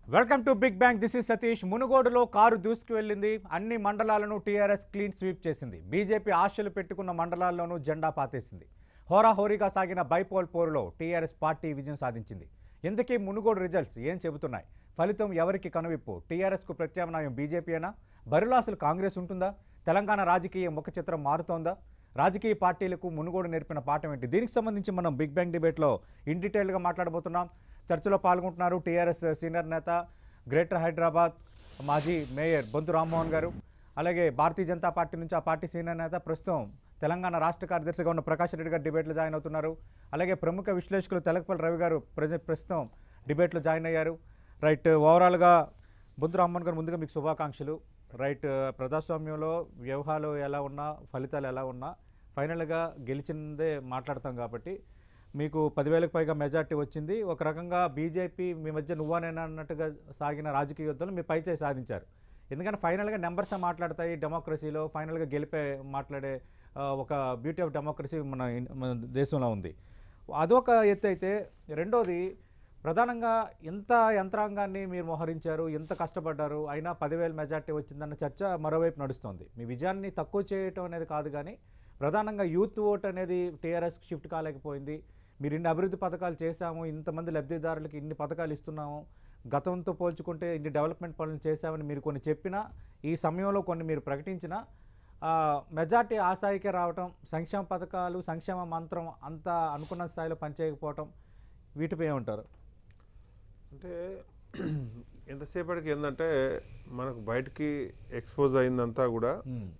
Welcome to big bang. This is Satish. మునుగోడులో car దూసుకు వెళ్ళింది. అన్ని మండలాలను టీఆర్ఎస్ క్లీన్ స్వీప్ చేసింది. బీజేపీ ఆశలు పెట్టుకున్న మండలాల్లోనూ జెండా పాతేసింది. హోరాహోరీగా సాగిన బైపోల్ పోరులో టీఆర్ఎస్ పార్టీ విజయం సాధించింది. ఇందుకీ మునుగోడు రిజల్ట్స్ ఏం చెబుతున్నాయి? ఫలితం ఎవరికి కనువిప్పు? టీఆర్ఎస్కు ప్రత్యామ్నాయం బీజేపీయేనా? బరిలో అసలు కాంగ్రెస్ ఉంటుందా? తెలంగాణ రాజకీయ ముఖ చిత్రం మారుతోందా? రాజకీయ పార్టీలకు మునుగోడు నేర్పిన పాఠం ఏంటి? దీనికి సంబంధించి మనం బిగ్ బ్యాంగ్ డిబేట్లో ఇన్ డీటెయిల్గా మాట్లాడబోతున్నాం. చర్చలో పాల్గొంటున్నారు టీఆర్ఎస్ సీనియర్ నేత, గ్రేటర్ హైదరాబాద్ మాజీ మేయర్ బొంతు రామ్మోహన్ గారు, అలాగే భారతీయ జనతా పార్టీ నుంచి ఆ పార్టీ సీనియర్ నేత, ప్రస్తుతం తెలంగాణ రాష్ట్ర కార్యదర్శిగా ఉన్న ప్రకాష్ రెడ్డి గారు డిబేట్లో జాయిన్ అవుతున్నారు. అలాగే ప్రముఖ విశ్లేషకులు తెలకపల్లి రవి గారు ప్రస్తుతం డిబేట్లో జాయిన్ అయ్యారు. రైట్, ఓవరాల్గా బొంతు రామ్మోహన్ గారు ముందుగా మీకు శుభాకాంక్షలు. రైట్, ప్రజాస్వామ్యంలో వ్యవహారాలు ఎలా ఉన్నా, ఫలితాలు ఎలా ఉన్నా, ఫైనల్గా గెలిచిందే మాట్లాడతాం కాబట్టి మీకు 10,000కు పైగా మెజార్టీ వచ్చింది. ఒక రకంగా బీజేపీ మీ మధ్య నువ్వానైనా అన్నట్టుగా సాగిన రాజకీయ యుద్ధంలో మీరు పైచేయి సాధించారు. ఎందుకంటే ఫైనల్గా నెంబర్స్ మాట్లాడతాయి డెమోక్రసీలో. ఫైనల్గా గెలిపే మాట్లాడే ఒక బ్యూటీ ఆఫ్ డెమోక్రసీ మన దేశంలో ఉంది. అదొక ఎత్తు అయితే, రెండోది ప్రధానంగా ఎంత యంత్రాంగాన్ని మీరు మోహరించారు, ఎంత కష్టపడ్డారు, అయినా 10,000 మెజార్టీ వచ్చిందన్న చర్చ మరోవైపు నడుస్తోంది. మీ విజయాన్ని తక్కువ చేయటం అనేది కాదు, కానీ ప్రధానంగా యూత్ ఓట్ అనేది టీఆర్ఎస్కి షిఫ్ట్ కాలేకపోయింది. మీరు ఇన్ని అభివృద్ధి పథకాలు చేశాము, ఇంతమంది లబ్ధిదారులకి ఇన్ని పథకాలు ఇస్తున్నాము, గతంతో పోల్చుకుంటే ఇన్ని డెవలప్మెంట్ పనులు చేశామని మీరు కొన్ని చెప్పినా, ఈ సమయంలో కొన్ని మీరు ప్రకటించినా మెజార్టీ ఆశాయికే రావటం, సంక్షేమ పథకాలు, సంక్షేమ మంత్రం అంతా అనుకున్న స్థాయిలో పనిచేయకపోవటం, వీటిపై ఏమంటారు? అంటే ఎంతసేపటికి ఏంటంటే మనకు బయటికి ఎక్స్పోజ్ అయిందంతా కూడా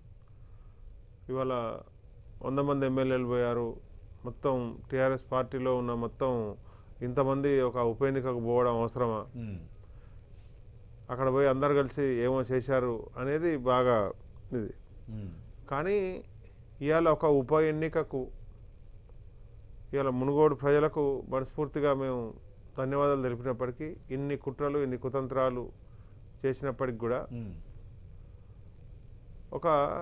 ఇవాళ 100 మంది ఎమ్మెల్యేలు పోయారు, మొత్తం టీఆర్ఎస్ పార్టీలో ఉన్న మొత్తం ఇంతమంది ఒక ఉప ఎన్నికకు పోవడం అవసరమా, అక్కడ పోయి అందరు కలిసి ఏమో చేశారు అనేది బాగా ఇది. కానీ ఇవాళ ఒక ఉప ఎన్నికకు ఇవాళ మునుగోడు ప్రజలకు మనస్ఫూర్తిగా మేము ధన్యవాదాలు తెలిపినప్పటికీ, ఇన్ని కుట్రలు ఇన్ని కుతంత్రాలు చేసినప్పటికి కూడా ఒక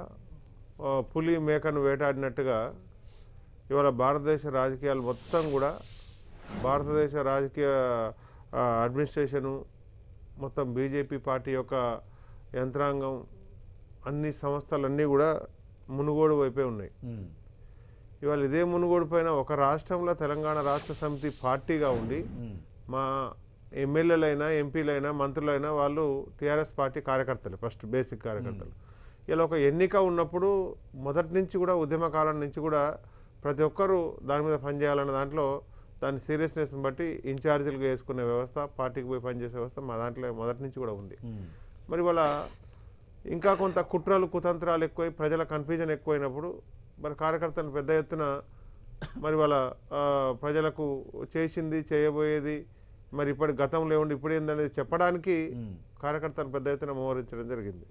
పులి మేకను వేటాడినట్టుగా ఇవాళ భారతదేశ రాజకీయాలు మొత్తం కూడా, భారతదేశ రాజకీయ అడ్మినిస్ట్రేషను మొత్తం బీజేపీ పార్టీ యొక్క యంత్రాంగం, అన్ని సంస్థలన్నీ కూడా మునుగోడు వైపే ఉన్నాయి. ఇవాళ ఇదే మునుగోడు పైన ఒక రాష్ట్రంలో తెలంగాణ రాష్ట్ర సమితి పార్టీగా ఉండి మా ఎమ్మెల్యేలైనా, ఎంపీలైనా, మంత్రులైనా వాళ్ళు టీఆర్ఎస్ పార్టీ కార్యకర్తలు, ఫస్ట్ బేసిక్ కార్యకర్తలు. ఇలా ఒక ఎన్నిక ఉన్నప్పుడు మొదటి నుంచి కూడా, ఉద్యమకాలం నుంచి కూడా ప్రతి ఒక్కరూ దాని మీద పనిచేయాలన్న దాంట్లో దాని సీరియస్నెస్ని బట్టి ఇన్ఛార్జీలుగా వేసుకునే వ్యవస్థ, పార్టీకి పోయి పనిచేసే వ్యవస్థ మా దాంట్లో మొదటి నుంచి కూడా ఉంది. మరి వాళ్ళ ఇంకా కొంత కుట్రలు కుతంత్రాలు ఎక్కువై ప్రజల కన్ఫ్యూజన్ ఎక్కువైనప్పుడు మరి కార్యకర్తలు పెద్ద ఎత్తున మరి వాళ్ళ ప్రజలకు చేసింది చేయబోయేది మరి ఇప్పటి గతంలో ఉండి ఇప్పుడు ఏందనేది చెప్పడానికి కార్యకర్తలు పెద్ద ఎత్తున మోహరించడం జరిగింది.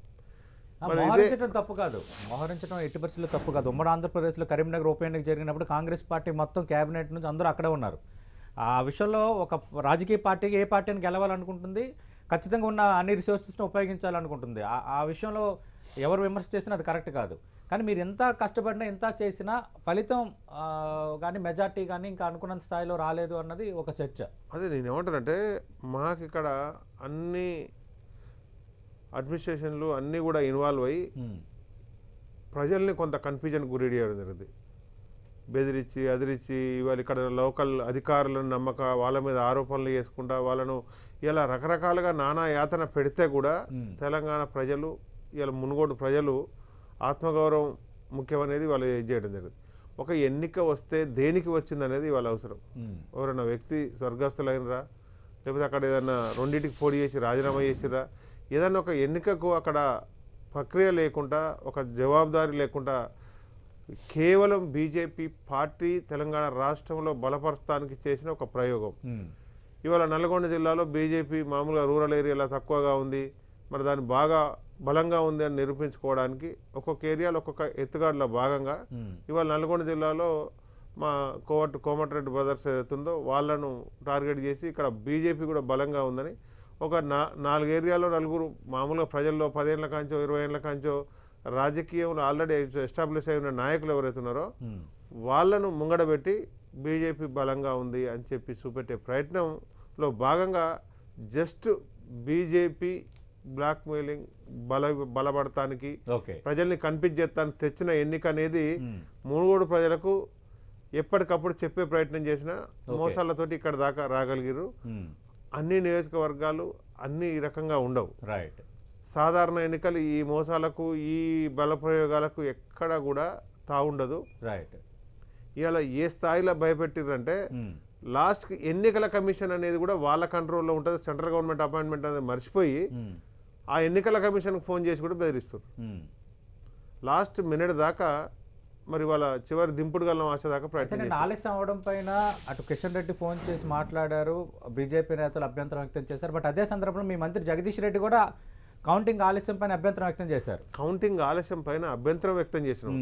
మోహరించడం తప్పు కాదు, మోహరించడం ఎట్టి పరిస్థితుల్లో తప్పు కాదు. ఉమ్మడి ఆంధ్రప్రదేశ్లో కరీంనగర్ ఉప ఎన్నిక జరిగినప్పుడు కాంగ్రెస్ పార్టీ మొత్తం క్యాబినెట్ నుంచి అందరూ అక్కడే ఉన్నారు. ఆ విషయంలో ఒక రాజకీయ పార్టీకి ఏ పార్టీని గెలవాలనుకుంటుంది, ఖచ్చితంగా ఉన్న అన్ని రిసోర్సెస్ని ఉపయోగించాలనుకుంటుంది. ఆ విషయంలో ఎవరు విమర్శ చేసినా అది కరెక్ట్ కాదు. కానీ మీరు ఎంత కష్టపడినా, ఎంత చేసినా ఫలితం కానీ మెజార్టీ కానీ ఇంకా అనుకున్నంత స్థాయిలో రాలేదు అన్నది ఒక చర్చ. అదే నేను ఏమంటానంటే, మాకు ఇక్కడ అన్ని అడ్మినిస్ట్రేషన్లు అన్నీ కూడా ఇన్వాల్వ్ అయ్యి ప్రజల్ని కొంత కన్ఫ్యూజన్ గురి చేయడం జరిగింది. బెదిరించి అదిరించి ఇవాళ ఇక్కడ లోకల్ అధికారులను నమ్మక వాళ్ళ మీద ఆరోపణలు చేసుకుంటా వాళ్ళను ఇలా రకరకాలుగా నానా యాతన పెడితే కూడా తెలంగాణ ప్రజలు, ఇలా మునుగోడు ప్రజలు ఆత్మగౌరవం ముఖ్యమనేది వాళ్ళు చేయడం జరిగింది. ఒక ఎన్నిక వస్తే దేనికి వచ్చిందనేది వాళ్ళ అవసరం. ఎవరైనా వ్యక్తి స్వర్గస్థులైనరా, లేకపోతే అక్కడ ఏదైనా రెండింటికి పోటీ చేసి రాజీనామా చేసిరా, ఏదైనా ఒక ఎన్నికకు అక్కడ ప్రక్రియ లేకుండా, ఒక జవాబుదారీ లేకుండా కేవలం బీజేపీ పార్టీ తెలంగాణ రాష్ట్రంలో బలపరచడానికి చేసిన ఒక ప్రయోగం. ఇవాళ నల్గొండ జిల్లాలో బీజేపీ మామూలుగా రూరల్ ఏరియాలో తక్కువగా ఉంది, మరి దాన్ని బాగా బలంగా ఉంది అని నిరూపించుకోవడానికి ఒక్కొక్క ఏరియాలో ఒక్కొక్క ఎత్తుగాడులో భాగంగా ఇవాళ నల్గొండ జిల్లాలో మా కోమటిరెడ్డి బ్రదర్స్ ఏదైతుందో వాళ్ళను టార్గెట్ చేసి ఇక్కడ బీజేపీ కూడా బలంగా ఉందని ఒక 4 ఏరియాలో నలుగురు మామూలుగా ప్రజల్లో 10 ఏళ్ళ కాంచో 20 ఏళ్ళ కాంచో రాజకీయంలో ఆల్రెడీ ఎస్టాబ్లిష్ అయి ఉన్న నాయకులు ఎవరైతే ఉన్నారో వాళ్ళను ముంగడబెట్టి బీజేపీ బలంగా ఉంది అని చెప్పి చూపెట్టే ప్రయత్నంలో భాగంగా జస్ట్ బీజేపీ బ్లాక్మెయిలింగ్ బలపడటానికి ఓకే ప్రజల్ని కన్ఫ్యూజ్ చేస్తానికి తెచ్చిన ఎన్నిక అనేది మునుగోడు ప్రజలకు ఎప్పటికప్పుడు చెప్పే ప్రయత్నం చేసిన మోసాలతోటి ఇక్కడ దాకా రాగలిగారు. అన్ని నియోజకవర్గాలు అన్ని ఈ రకంగా ఉండవు. రైట్. సాధారణ ఎన్నికలు ఈ మోసాలకు ఈ బలప్రయోగాలకు ఎక్కడ కూడా తావుండదు. రైట్. ఇలా ఏ స్థాయిలో భయపెట్టిరంటే లాస్ట్కి ఎన్నికల కమిషన్ అనేది కూడా వాళ్ళ కంట్రోల్లో ఉంటుంది. సెంట్రల్ గవర్నమెంట్ అపాయింట్మెంట్ అనేది మర్చిపోయి ఆ ఎన్నికల కమిషన్కి ఫోన్ చేసి కూడా బెదిరిస్తారు. లాస్ట్ మినిట్ దాకా మరి వాళ్ళ చివరి దింపుడు గల్లం ఆశ దాకా ప్రయత్నం ఆలస్యం అవడం పైన అటు కిషన్ రెడ్డి ఫోన్ చేసి మాట్లాడారు, బీజేపీ నేతలు అభ్యంతరం వ్యక్తం చేశారు. బట్ అదే సందర్భంలో మీ మంత్రి జగదీష్ రెడ్డి కూడా కౌంటింగ్ ఆలస్యం పైన అభ్యంతరం వ్యక్తం చేశారు. కౌంటింగ్ ఆలస్యం పైన అభ్యంతరం వ్యక్తం చేసిన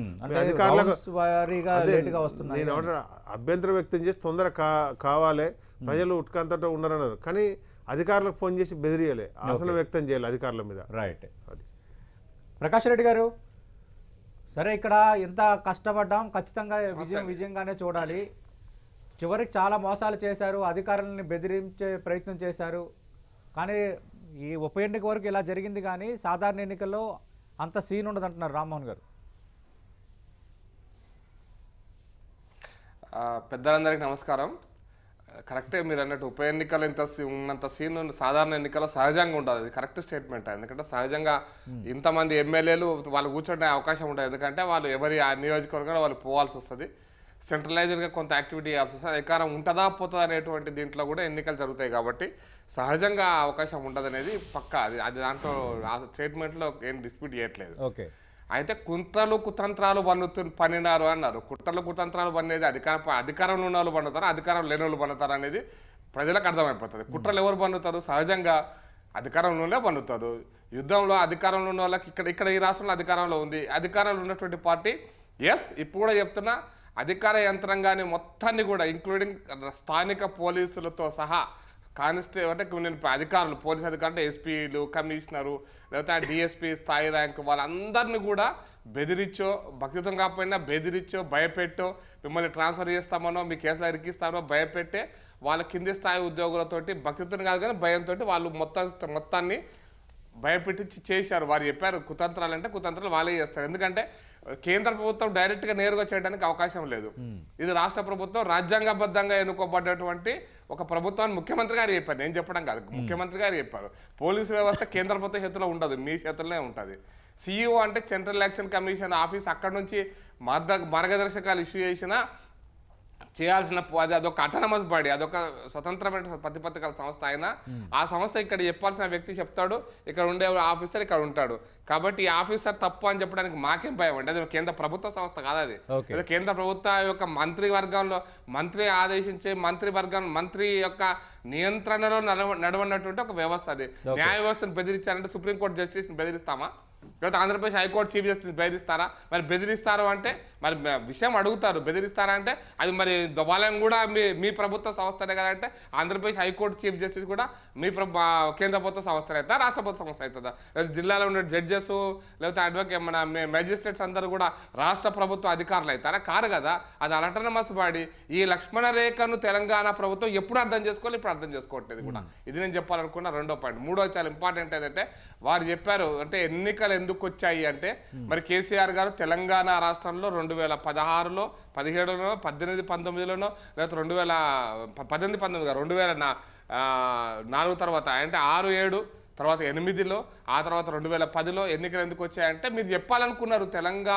నేను అభ్యంతరం వ్యక్తం చేసి తొందర కావాలి, ప్రజలు ఉట్కంతటో ఉండరన్నారు. కానీ అధికారులకు ఫోన్ చేసి బెదిరియలే, ఆసనం వ్యక్తం చేయాలి అధికారుల మీద. రైట్. ప్రకాష్ రెడ్డి గారు, సరే ఇక్కడ ఎంత కష్టపడ్డాం, ఖచ్చితంగా విజయంగానే చూడాలి. చివరికి చాలా మోసాలు చేశారు, అధికారులని బెదిరించే ప్రయత్నం చేశారు. కానీ ఈ ఉప ఎన్నిక వరకు ఇలా జరిగింది, కానీ సాధారణ ఎన్నికల్లో అంత సీన్ ఉండదు అంటున్నారు రామ్మోహన్ గారు. పెద్దలందరికీ నమస్కారం. కరెక్టే మీరు అన్నట్టు ఉప ఎన్నికలు ఉన్నంత సీన్ సాధారణ ఎన్నికల్లో సహజంగా ఉండదు. అది కరెక్ట్ స్టేట్మెంట్. ఎందుకంటే సహజంగా ఇంతమంది ఎమ్మెల్యేలు వాళ్ళు కూర్చోనే అవకాశం ఉంటుంది. ఎందుకంటే వాళ్ళు ఎవరి ఆ నియోజకవర్గంలో వాళ్ళు పోవాల్సి వస్తుంది, సెంట్రలైజ్డ్గా కొంత యాక్టివిటీ చేయాల్సి వస్తుంది. అధికారం ఉంటుందా పోతుందా అనేటువంటి దీంట్లో కూడా ఎన్నికలు జరుగుతాయి. కాబట్టి సహజంగా అవకాశం ఉంటుంది అనేది పక్కా. అది దాంట్లో ఆ స్టేట్మెంట్లో ఏం డిస్ప్యూట్ చేయట్లేదు. ఓకే. అయితే కుట్రలు కుతంత్రాలు పన్నినారు అన్నారు. కుట్రలు కుతంత్రాలు పన్నేది అధికారంలో ఉన్న వాళ్ళు పన్నుతారు, అధికారం లేని వాళ్ళు పన్నుతారు అనేది ప్రజలకు అర్థమైపోతుంది. కుట్రలు ఎవరు పన్నుతారు? సహజంగా అధికారంలోనే పన్నుతారు. యుద్ధంలో అధికారంలో ఉన్న వాళ్ళకి ఇక్కడ ఈ రాష్ట్రంలో అధికారంలో ఉంది, అధికారంలో ఉన్నటువంటి పార్టీ ఇప్పుడు కూడా చెప్తున్నా అధికార యంత్రాంగాన్ని మొత్తాన్ని కూడా ఇంక్లూడింగ్ స్థానిక పోలీసులతో సహా అంటే నేను అధికారులు, పోలీస్ అధికారులు, ఎస్పీలు, కమిషనరు, లేకపోతే డిఎస్పీ స్థాయి ర్యాంకు వాళ్ళందరినీ కూడా బెదిరించో, భక్తితో కాకపోయినా బెదిరించో, భయపెట్టో, మిమ్మల్ని ట్రాన్స్ఫర్ చేస్తామనో, మీ కేసులో ఇరికిస్తామో భయపెట్టే వాళ్ళ కింది స్థాయి ఉద్యోగులతోటి భక్తితో కాదు కానీ భయంతో వాళ్ళు మొత్తాన్ని భయపెట్టి చేశారు. వారు చెప్పారు కుతంత్రాలు అంటే కుతంత్రాలు వాళ్ళే చేస్తారు. ఎందుకంటే కేంద్ర ప్రభుత్వం డైరెక్ట్గా నేరుగా చేయడానికి అవకాశం లేదు. ఇది రాష్ట్ర ప్రభుత్వం రాజ్యాంగబద్ధంగా ఎన్నుకోబడ్డటువంటి ఒక ప్రభుత్వాన్ని ముఖ్యమంత్రి గారు చెప్పారు. నేను చెప్పడం కాదు, ముఖ్యమంత్రి గారు చెప్పారు. పోలీసు వ్యవస్థ కేంద్ర ప్రభుత్వ చేతిలో ఉండదు, మీ చేతుల్లోనే ఉంటుంది. సిఇఓ అంటే సెంట్రల్ ఎలక్షన్ కమిషన్ ఆఫీస్, అక్కడ నుంచి మార్గదర్శకాలు ఇష్యూ చేసినా చేయాల్సిన అదొక అటానమస్ బాడీ, అదొక స్వతంత్రమైన ప్రతిపత్తికల సంస్థ అయినా ఆ సంస్థ ఇక్కడ చెప్పాల్సిన వ్యక్తి చెప్తాడు, ఇక్కడ ఉండే ఆఫీసర్ ఇక్కడ ఉంటాడు. కాబట్టి ఈ ఆఫీసర్ తప్పు అని చెప్పడానికి మాకేం భయం అండి. అది కేంద్ర ప్రభుత్వ సంస్థ కాదు. అది కేంద్ర ప్రభుత్వ యొక్క మంత్రివర్గంలో మంత్రి ఆదేశించే మంత్రి యొక్క నియంత్రణలో నడవనటువంటి ఒక వ్యవస్థ. అది న్యాయ వ్యవస్థను బెదిరించాలంటే సుప్రీంకోర్టు జస్టిస్ని బెదిరిస్తామా? లేకపోతే ఆంధ్రప్రదేశ్ హైకోర్టు చీఫ్ జస్టిస్ బెదిరిస్తారా? మరి బెదిరిస్తారు అంటే మరి విషయం అడుగుతారు. బెదిరిస్తారా అంటే అది మరి వాళ్ళని కూడా మీ ప్రభుత్వ సంస్థనే కదంటే ఆంధ్రప్రదేశ్ హైకోర్టు చీఫ్ జస్టిస్ కూడా మీ కేంద్ర ప్రభుత్వ సంస్థ అవుతుందా, రాష్ట్ర ప్రభుత్వ సంస్థ అవుతుందా? లేదా జిల్లాలో ఉన్న జడ్జెస్ లేకపోతే అడ్వకేట్ మన మెజిస్ట్రేట్స్ అందరూ కూడా రాష్ట్ర ప్రభుత్వ అధికారులు అవుతారా? కారు కదా. అది అటానమస్ బాడీ. ఈ లక్ష్మణ రేఖను తెలంగాణ ప్రభుత్వం ఎప్పుడు అర్థం చేసుకోవాలి, ఇప్పుడు అర్థం చేసుకోవట్లేదు కూడా. ఇది నేను చెప్పాలనుకున్న రెండో పాయింట్. మూడో చాలా ఇంపార్టెంట్ ఏంటంటే వారు చెప్పారు అంటే ఎన్నికలు ఎందుకు వచ్చాయి అంటే మరి కేసీఆర్ గారు తెలంగాణ రాష్ట్రంలో 2016లో 17లో 18 19లోనో లేదా 2018 19 2004 తర్వాత అంటే 6 7 తర్వాత 8లో ఆ తర్వాత 2010లో ఎన్నికలు ఎందుకు వచ్చాయంటే మీరు చెప్పాలనుకున్నారు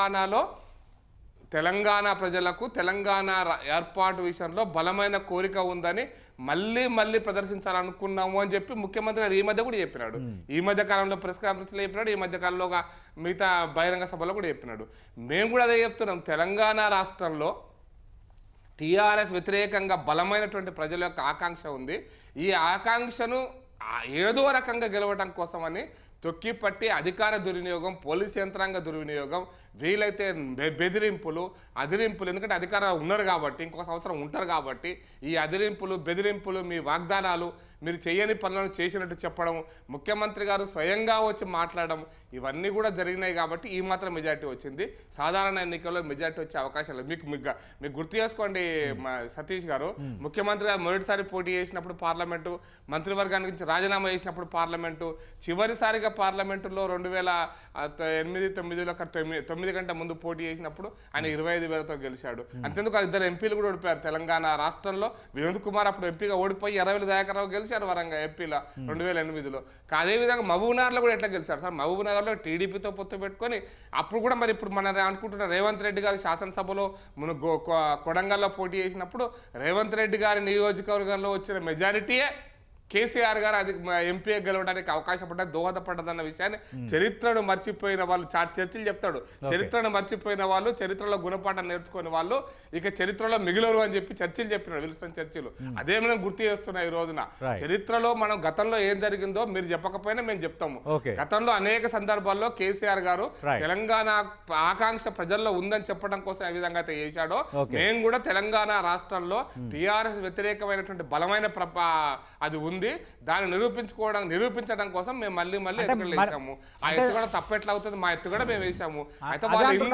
తెలంగాణ ప్రజలకు తెలంగాణ ఏర్పాటు విషయంలో బలమైన కోరిక ఉందని మళ్ళీ ప్రదర్శించాలనుకున్నాము అని చెప్పి ముఖ్యమంత్రి గారు ఈ మధ్య కూడా చెప్పినాడు. ఈ మధ్య కాలంలో ప్రెస్ కాన్ఫరెన్స్లో చెప్పినాడు, ఈ మధ్య కాలంలో మిగతా బహిరంగ సభలో కూడా చెప్పినాడు. మేము కూడా అదే చెప్తున్నాం. తెలంగాణ రాష్ట్రంలో టీఆర్ఎస్ వ్యతిరేకంగా బలమైనటువంటి ప్రజల యొక్క ఆకాంక్ష ఉంది. ఈ ఆకాంక్షను ఏదో రకంగా గెలవడం కోసమని తొక్కిపట్టి అధికార దుర్వినియోగం, పోలీసు యంత్రాంగ దుర్వినియోగం, వీలైతే బెదిరింపులు, అదిరింపులు, ఎందుకంటే అధికారం ఉన్నారు కాబట్టి ఇంకొక సంవత్సరం ఉంటారు కాబట్టి ఈ అదిరింపులు, బెదిరింపులు, మీ వాగ్దానాలు, మీరు చేయని పనులను చేసినట్టు చెప్పడం, ముఖ్యమంత్రి గారు స్వయంగా వచ్చి మాట్లాడడం, ఇవన్నీ కూడా జరిగినాయి కాబట్టి ఈ మాత్రం మెజార్టీ వచ్చింది. సాధారణ ఎన్నికల్లో మెజార్టీ వచ్చే అవకాశం లేదు. మీకు గుర్తు చేసుకోండి సతీష్ గారు, ముఖ్యమంత్రి గారు మొదటిసారి పోటీ చేసినప్పుడు పార్లమెంటు, మంత్రివర్గానికి నుంచి రాజీనామా చేసినప్పుడు పార్లమెంటు, చివరిసారిగా పార్లమెంటులో 2008-9లో 9 గంటల ముందు పోటీ చేసినప్పుడు ఆయన 25,000తో గెలిచాడు. అంతేందుకు ఇద్దరు ఎంపీలు కూడా ఓడిపోయారు. తెలంగాణ రాష్ట్రంలో వినోద్ కుమార్ అప్పుడు ఎంపీగా ఓడిపోయి 20,000 దయాకర్రావు గెలిచారు వరంగా ఎంపీలో 2008లో. అదేవిధంగా మహబూబ్నగర్లో కూడా ఎట్లా గెలిచారు సార్? మహబూబ్నగర్లో టీడీపీతో పొత్తు పెట్టుకొని అప్పుడు కూడా మరి ఇప్పుడు మన అనుకుంటున్న రేవంత్ రెడ్డి గారు శాసనసభలో కొడంగల్లో పోటీ చేసినప్పుడు రేవంత్ రెడ్డి గారి నియోజకవర్గంలో వచ్చిన మెజారిటీయే కేసీఆర్ గారు అది ఎంపీ గెలవడానికి అవకాశం పడ్డది, దోహదపడ్డదన్న విషయాన్ని చరిత్రను మర్చిపోయిన వాళ్ళు చర్చలు చెప్తాడు. చరిత్రను మర్చిపోయిన వాళ్ళు, చరిత్రలో గుణపాఠం నేర్చుకునే వాళ్ళు ఇక చరిత్రలో మిగిలరు అని చెప్పి చర్చలు చెప్పినాడు విల్సన్ చర్చిలు. అదే మనం గుర్తు చేస్తున్నాం ఈ రోజున. చరిత్రలో మనం గతంలో ఏం జరిగిందో మీరు చెప్పకపోయినా మేము చెప్తాము. గతంలో అనేక సందర్భాల్లో కేసీఆర్ గారు తెలంగాణ ఆకాంక్ష ప్రజల్లో ఉందని చెప్పడం కోసం ఏ విధంగా అయితే చేశాడో, మేము కూడా తెలంగాణ రాష్ట్రంలో టీఆర్ఎస్ వ్యతిరేకమైనటువంటి బలమైన అది ఉంది, దాన్ని నిరూపించడం కోసం మేము మళ్ళీ ఎత్తుగడలు వేసాము. ఆ ఎత్తుగడ తప్పెట్లా అవుతుంది, మా ఎత్తుగడ మేము వేసాము. అయితే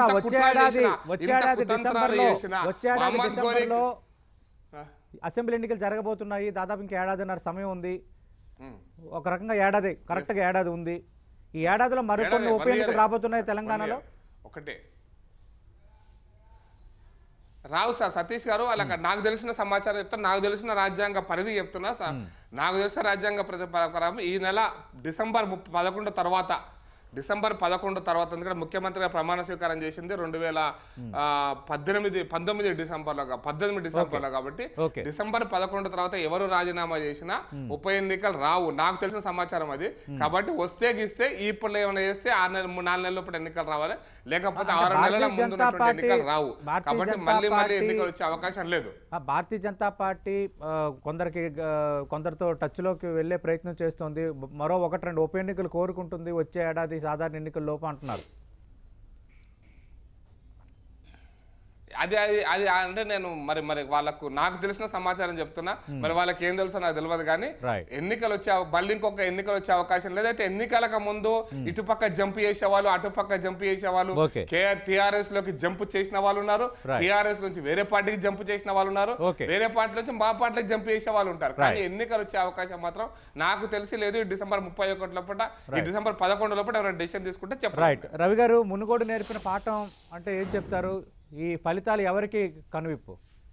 అసెంబ్లీ ఎన్నికలు జరగబోతున్నాయి, దాదాపు ఇంకా ఏడాదిన్నర సమయం ఉంది. ఒక రకంగా ఏడాది, కరెక్ట్ గా ఏడాది ఉంది. ఈ ఏడాదిలో మరికొన్ని ఉప ఎన్నికలు రాబోతున్నాయి తెలంగాణలో. ఒకటే రావు సార్ సతీష్ గారు, అలా నాకు తెలిసిన సమాచారం చెప్తాను, నాకు తెలిసిన రాజ్యాంగ పరిధి చెప్తున్నా సార్. నాకు తెలిసిన రాజ్యాంగ ప్రకారం ఈ నెల డిసెంబర్ 11 తర్వాత ఎందుకంటే ముఖ్యమంత్రిగా ప్రమాణ స్వీకారం చేసింది 2019 డిసెంబర్లో కాబట్టి డిసెంబర్ 11 తర్వాత ఎవరు రాజీనామా చేసినా ఉప ఎన్నికలు రావు, నాకు తెలిసిన సమాచారం అది. కాబట్టి వస్తే గీస్తే ఇప్పుడు ఏమైనా చేస్తే 4 నెలల ఎన్నికలు రావాలి, లేకపోతే 6 నెలల ముందు ఎన్నికలు రావు. కాబట్టి మళ్ళీ ఎన్నికలు వచ్చే అవకాశం లేదు. భారతీయ జనతా పార్టీ కొందరితో టచ్ లోకి వెళ్లే ప్రయత్నం చేస్తోంది. మరో 1-2 ఉప ఎన్నికలు కోరుకుంటుంది వచ్చే ఏడాది సాధారణ ఎన్నికల లోపు అంటున్నారు. అది అంటే నేను మరి వాళ్ళకు నాకు తెలిసిన సమాచారం చెప్తున్నా, మరి వాళ్ళకి ఏం తెలుసో నాకు తెలియదు. కానీ ఎన్నికలు మళ్ళీ ఇంకొక ఎన్నికలు వచ్చే అవకాశం లేదైతే ఎన్నికలకు ముందు ఇటుపక్క జంప్ చేసేవాళ్ళు, అటుపక్క జంప్ చేసేవాళ్ళు, టీఆర్ఎస్ లోకి జంప్ చేసిన వాళ్ళు ఉన్నారు, టీఆర్ఎస్ నుంచి వేరే పార్టీకి జంప్ చేసిన వాళ్ళు ఉన్నారు, వేరే పార్టీ నుంచి మా పార్టీకి జంప్ చేసే వాళ్ళు ఉంటారు. కానీ ఎన్నికలు వచ్చే అవకాశం మాత్రం నాకు తెలిసి లేదు. డిసెంబర్ 31 లోపల, ఈ డిసెంబర్ 11 లోపల ఎవరైనా డెసిషన్ తీసుకుంటే చెప్పండి. రవి గారు, మునుగోడు నేర్పిన పాఠం అంటే ఏం చెప్తారు? ఈ ఫలితాలు ఎవరికి కనువిప్పు?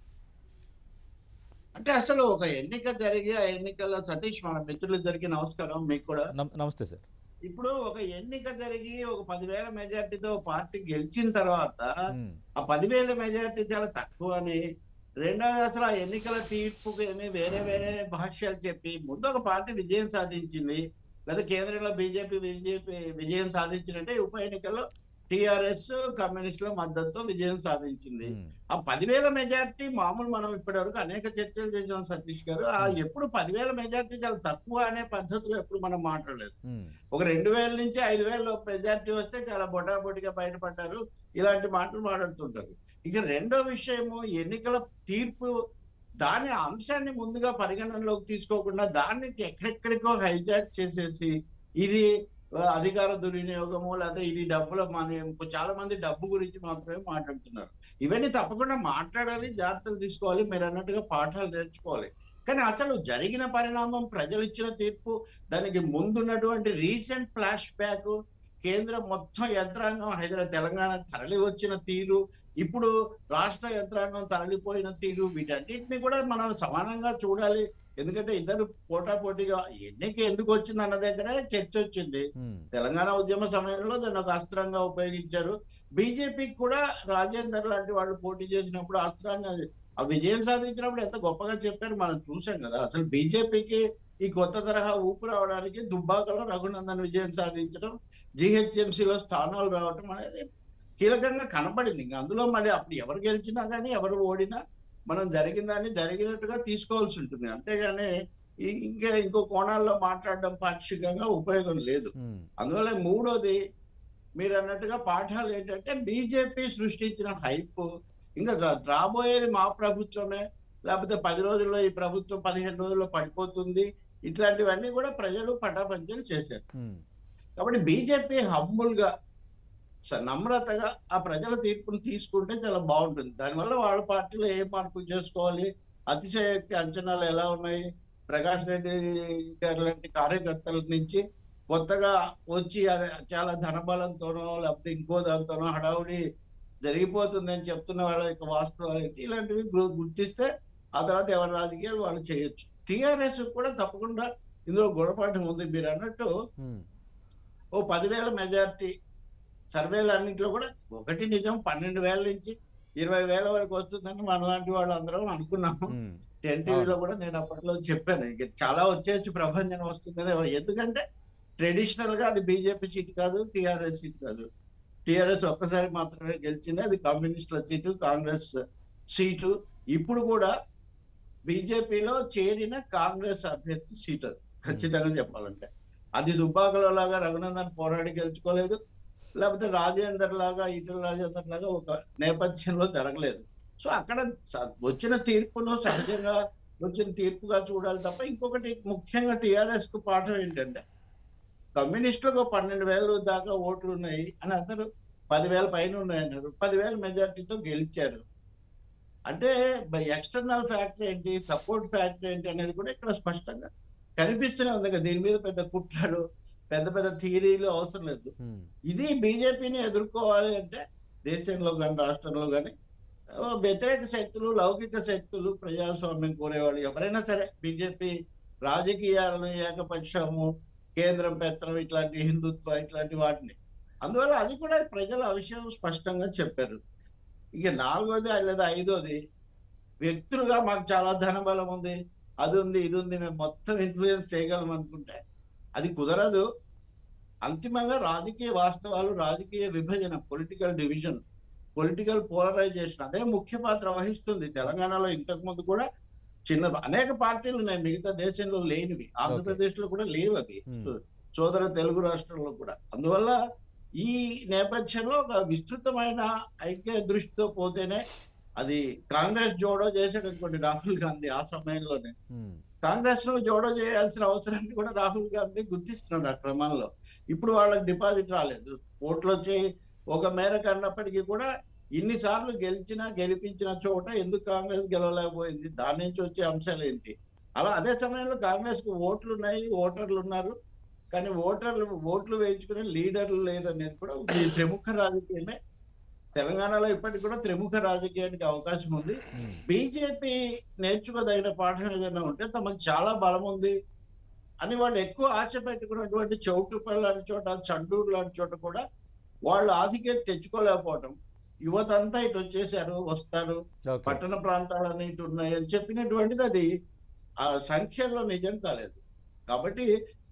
అంటే అసలు ఒక ఎన్నిక జరిగి ఆ ఎన్నికల్లో సతీష్, మన మిత్రులిద్దరికి నమస్కారం, మీకు కూడా నమస్తే సార్. ఇప్పుడు ఒక ఎన్నిక జరిగి ఒక 10,000 మెజార్టీతో పార్టీ గెలిచిన తర్వాత ఆ 10,000 మెజార్టీ చాలా తక్కువ అని, రెండవది అసలు ఆ ఎన్నికల తీర్పుకు ఏమి వేరే భాష్యాలు చెప్పి ముందు ఒక పార్టీ విజయం సాధించింది, లేదా కేంద్రంలో బీజేపీ విజయం సాధించినట్టే ఉప ఎన్నికల్లో టిఆర్ఎస్ కమ్యూనిస్టుల మద్దతుతో విజయం సాధించింది. ఆ 10,000 మెజార్టీ మామూలు మనం ఇప్పటి వరకు అనేక చర్చలు చేసాం సతీష్ గారు. ఎప్పుడు 10,000 మెజార్టీ చాలా తక్కువ అనే పద్ధతిలో ఎప్పుడు మనం మాట్లాడలేదు. ఒక 2,000 నుంచి 5,000 మెజార్టీ వస్తే చాలా బొటాబొటిగా బయటపడ్డారు, ఇలాంటి మాటలు మాట్లాడుతుంటారు. ఇక రెండో విషయము ఎన్నికల తీర్పు, దాని అంశాన్ని ముందుగా పరిగణనలోకి తీసుకోకుండా దాన్ని ఎక్కడెక్కడికో హైజాక్ చేసేసి ఇది అధికార దుర్వినియోగము, లేదా ఇది డబ్బుల చాలా మంది డబ్బు గురించి మాత్రమే మాట్లాడుతున్నారు. ఇవన్నీ తప్పకుండా మాట్లాడాలి, జాగ్రత్తలు తీసుకోవాలి, మీరు అన్నట్టుగా పాఠాలు నేర్చుకోవాలి. కానీ అసలు జరిగిన పరిణామం, ప్రజలు ఇచ్చిన తీర్పు, దానికి ముందున్నటువంటి రీసెంట్ ఫ్లాష్ బ్యాక్, కేంద్రం మొత్తం యంత్రాంగం తెలంగాణ తరలి వచ్చిన తీరు, ఇప్పుడు రాష్ట్ర యంత్రాంగం తరలిపోయిన తీరు, వీటన్నిటిని కూడా మనం సమానంగా చూడాలి. ఎందుకంటే ఇద్దరు పోటాపోటీగా ఎన్నిక ఎందుకు వచ్చింది అన్న దగ్గరే చర్చ వచ్చింది. తెలంగాణ ఉద్యమ సమయంలో దాన్ని ఒక అస్త్రంగా ఉపయోగించారు. బీజేపీకి కూడా రాజేందర్ లాంటి వాళ్ళు పోటీ చేసినప్పుడు అస్త్రాన్ని ఆ విజయం సాధించినప్పుడు ఎంత గొప్పగా చెప్పారు మనం చూసాం కదా. అసలు బీజేపీకి ఈ కొత్త తరహా ఊపు రావడానికి దుబ్బాకలో రఘునందన్ విజయం సాధించడం, జీహెచ్ఎంసీలో స్థానాలు రావటం అనేది కీలకంగా కనపడింది. ఇంకా అందులో మళ్ళీ అప్పుడు ఎవరు గెలిచినా కానీ ఎవరు ఓడినా మనం జరిగిందాన్ని జరిగినట్టుగా తీసుకోవాల్సి ఉంటుంది. అంతేగాని ఇంకో కోణాల్లో మాట్లాడడం పాక్షికంగా ఉపయోగం లేదు. అందువల్ల మూడోది మీరు అన్నట్టుగా పాఠాలు ఏంటంటే, బీజేపీ సృష్టించిన హైప్, ఇంకా రాబోయేది మా ప్రభుత్వమే, లేకపోతే 10 రోజుల్లో ఈ ప్రభుత్వం 15 రోజుల్లో పడిపోతుంది, ఇట్లాంటివన్నీ కూడా ప్రజలు పటాపంచలు చేశారు. కాబట్టి బీజేపీ హంబుల్ గా నమ్రతగా ఆ ప్రజల తీర్పును తీసుకుంటే చాలా బాగుంటుంది. దానివల్ల వాళ్ళ పార్టీలో ఏ మార్పులు చేసుకోవాలి, అతిశయోక్తి అంచనాలు ఎలా ఉన్నాయి, ప్రకాష్ రెడ్డి గారు లాంటి కార్యకర్తల నుంచి కొత్తగా వచ్చి చాలా ధనబలంతోనో లేకపోతే ఇంకో దాంతోనో హడావుడి జరిగిపోతుందని చెప్తున్న వాళ్ళ యొక్క వాస్తవాలు ఇలాంటివి గుర్తిస్తే ఆ తర్వాత ఎవరి రాజకీయాలు వాళ్ళు చేయొచ్చు. టిఆర్ఎస్ కూడా తప్పకుండా ఇందులో గుణపాఠం ఉంది. మీరు అన్నట్టు ఓ 10,000 మెజార్టీ సర్వేలు అన్నింటిలో కూడా ఒకటి నిజం, 12,000 నుంచి 20,000 వరకు వస్తుందని మనలాంటి వాళ్ళు అందరం అనుకున్నాము. 10 టీవీలో కూడా నేను అప్పట్లో చెప్పాను చాలా వచ్చేసి ప్రభంజనం వస్తుందని. ఎందుకంటే ట్రెడిషనల్ గా అది బీజేపీ సీట్ కాదు, టిఆర్ఎస్ సీట్ కాదు. టిఆర్ఎస్ ఒక్కసారి మాత్రమే గెలిచింది, అది కమ్యూనిస్టుల సీటు, కాంగ్రెస్ సీటు. ఇప్పుడు కూడా బీజేపీలో చేరిన కాంగ్రెస్ అభ్యర్థి సీటు అది ఖచ్చితంగా చెప్పాలంటే. అది దుబ్బాకలో లాగా రఘునందన్ పోరాడి గెలుచుకోలేదు, లేకపోతే రాజేందర్ లాగా ఈటల రాజేందర్ లాగా ఒక నేపథ్యంలో జరగలేదు. సో అక్కడ వచ్చిన తీర్పును సహజంగా వచ్చిన తీర్పుగా చూడాలి తప్ప. ఇంకొకటి ముఖ్యంగా టిఆర్ఎస్ కు పాఠం ఏంటంటే, కమ్యూనిస్టులకు 12,000 దాకా ఓట్లు ఉన్నాయి అని అందరూ 10,000 పైన ఉన్నాయన్నారు, 10,000 మెజార్టీతో గెలిచారు. అంటే ఎక్స్టర్నల్ ఫ్యాక్టర్ ఏంటి, సపోర్ట్ ఫ్యాక్టర్ ఏంటి అనేది కూడా ఇక్కడ స్పష్టంగా కనిపిస్తూనే ఉంది కదా. దీని మీద పెద్ద కుట్రలు, పెద్ద పెద్ద థియరీలు అవసరం లేదు. ఇది బీజేపీని ఎదుర్కోవాలి అంటే దేశంలో కానీ రాష్ట్రంలో కానీ వ్యతిరేక శక్తులు, లౌకిక శక్తులు, ప్రజాస్వామ్యం కోరేవాళ్ళు ఎవరైనా సరే బీజేపీ రాజకీయాలను ఏకపక్షము, కేంద్రం పెత్తనం, ఇట్లాంటి హిందుత్వ ఇట్లాంటి వాటిని, అందువల్ల అది కూడా ప్రజలు ఆ విషయం స్పష్టంగా చెప్పారు. ఇక 4వది లేదా 5వది వ్యక్తులుగా మాకు చాలా ధనబలం ఉంది, అది ఉంది, ఇది ఉంది, మేము మొత్తం ఇన్ఫ్లుయెన్స్ చేయగలం అనుకుంటే అది కుదరదు. అంతిమంగా రాజకీయ వాస్తవాలు, రాజకీయ విభజన, పొలిటికల్ డివిజన్, పొలిటికల్ పోలరైజేషన్ అదే ముఖ్య పాత్ర వహిస్తుంది. తెలంగాణలో ఇంతకు ముందు కూడా అనేక పార్టీలు ఉన్నాయి, మిగతా దేశంలో లేనివి, ఆంధ్రప్రదేశ్ లో కూడా లేవు అవి, సోదర తెలుగు రాష్ట్రంలో కూడా. అందువల్ల ఈ నేపథ్యంలో ఒక విస్తృతమైన ఐక్య దృష్టితో పోతేనే అది కాంగ్రెస్ జోడో చేసాడు అనుకోండి రాహుల్ గాంధీ, ఆ సమయంలోనే కాంగ్రెస్ లో జోడో చేయాల్సిన అవసరాన్ని కూడా రాహుల్ గాంధీ గుర్తిస్తున్నాడు ఆ క్రమంలో. ఇప్పుడు వాళ్ళకి డిపాజిట్ రాలేదు, ఓట్లు వచ్చి ఒక మేరకు అన్నప్పటికీ కూడా ఇన్నిసార్లు గెలిపించిన చోట ఎందుకు కాంగ్రెస్ గెలవలేకపోయింది, దాని నుంచి వచ్చే అంశాలు ఏంటి. అలా అదే సమయంలో కాంగ్రెస్ కు ఓట్లు ఉన్నాయి, ఓటర్లు ఉన్నారు, కానీ ఓట్లు వేయించుకునే లీడర్లు లేరు అనేది కూడా ఈ త్రిముఖ రాజకీయమే. తెలంగాణలో ఇప్పటికి కూడా త్రిముఖ రాజకీయానికి అవకాశం ఉంది. బీజేపీ నేర్చుకోదగిన పాఠం ఏదైనా ఉంటే తమకు చాలా బలం ఉంది అని వాళ్ళు ఎక్కువ ఆశ పెట్టుకున్నటువంటి చౌటుపల్లి లాంటి చోట, చండూరు లాంటి చోట కూడా వాళ్ళు ఆధిక్యత తెచ్చుకోలేకపోవటం, యువత అంతా ఇటు వచ్చేసారు, వస్తారు, పట్టణ ప్రాంతాలన్నీ ఇటు ఉన్నాయి అని చెప్పినటువంటిది అది ఆ సంఖ్యలో నిజం కాలేదు. కాబట్టి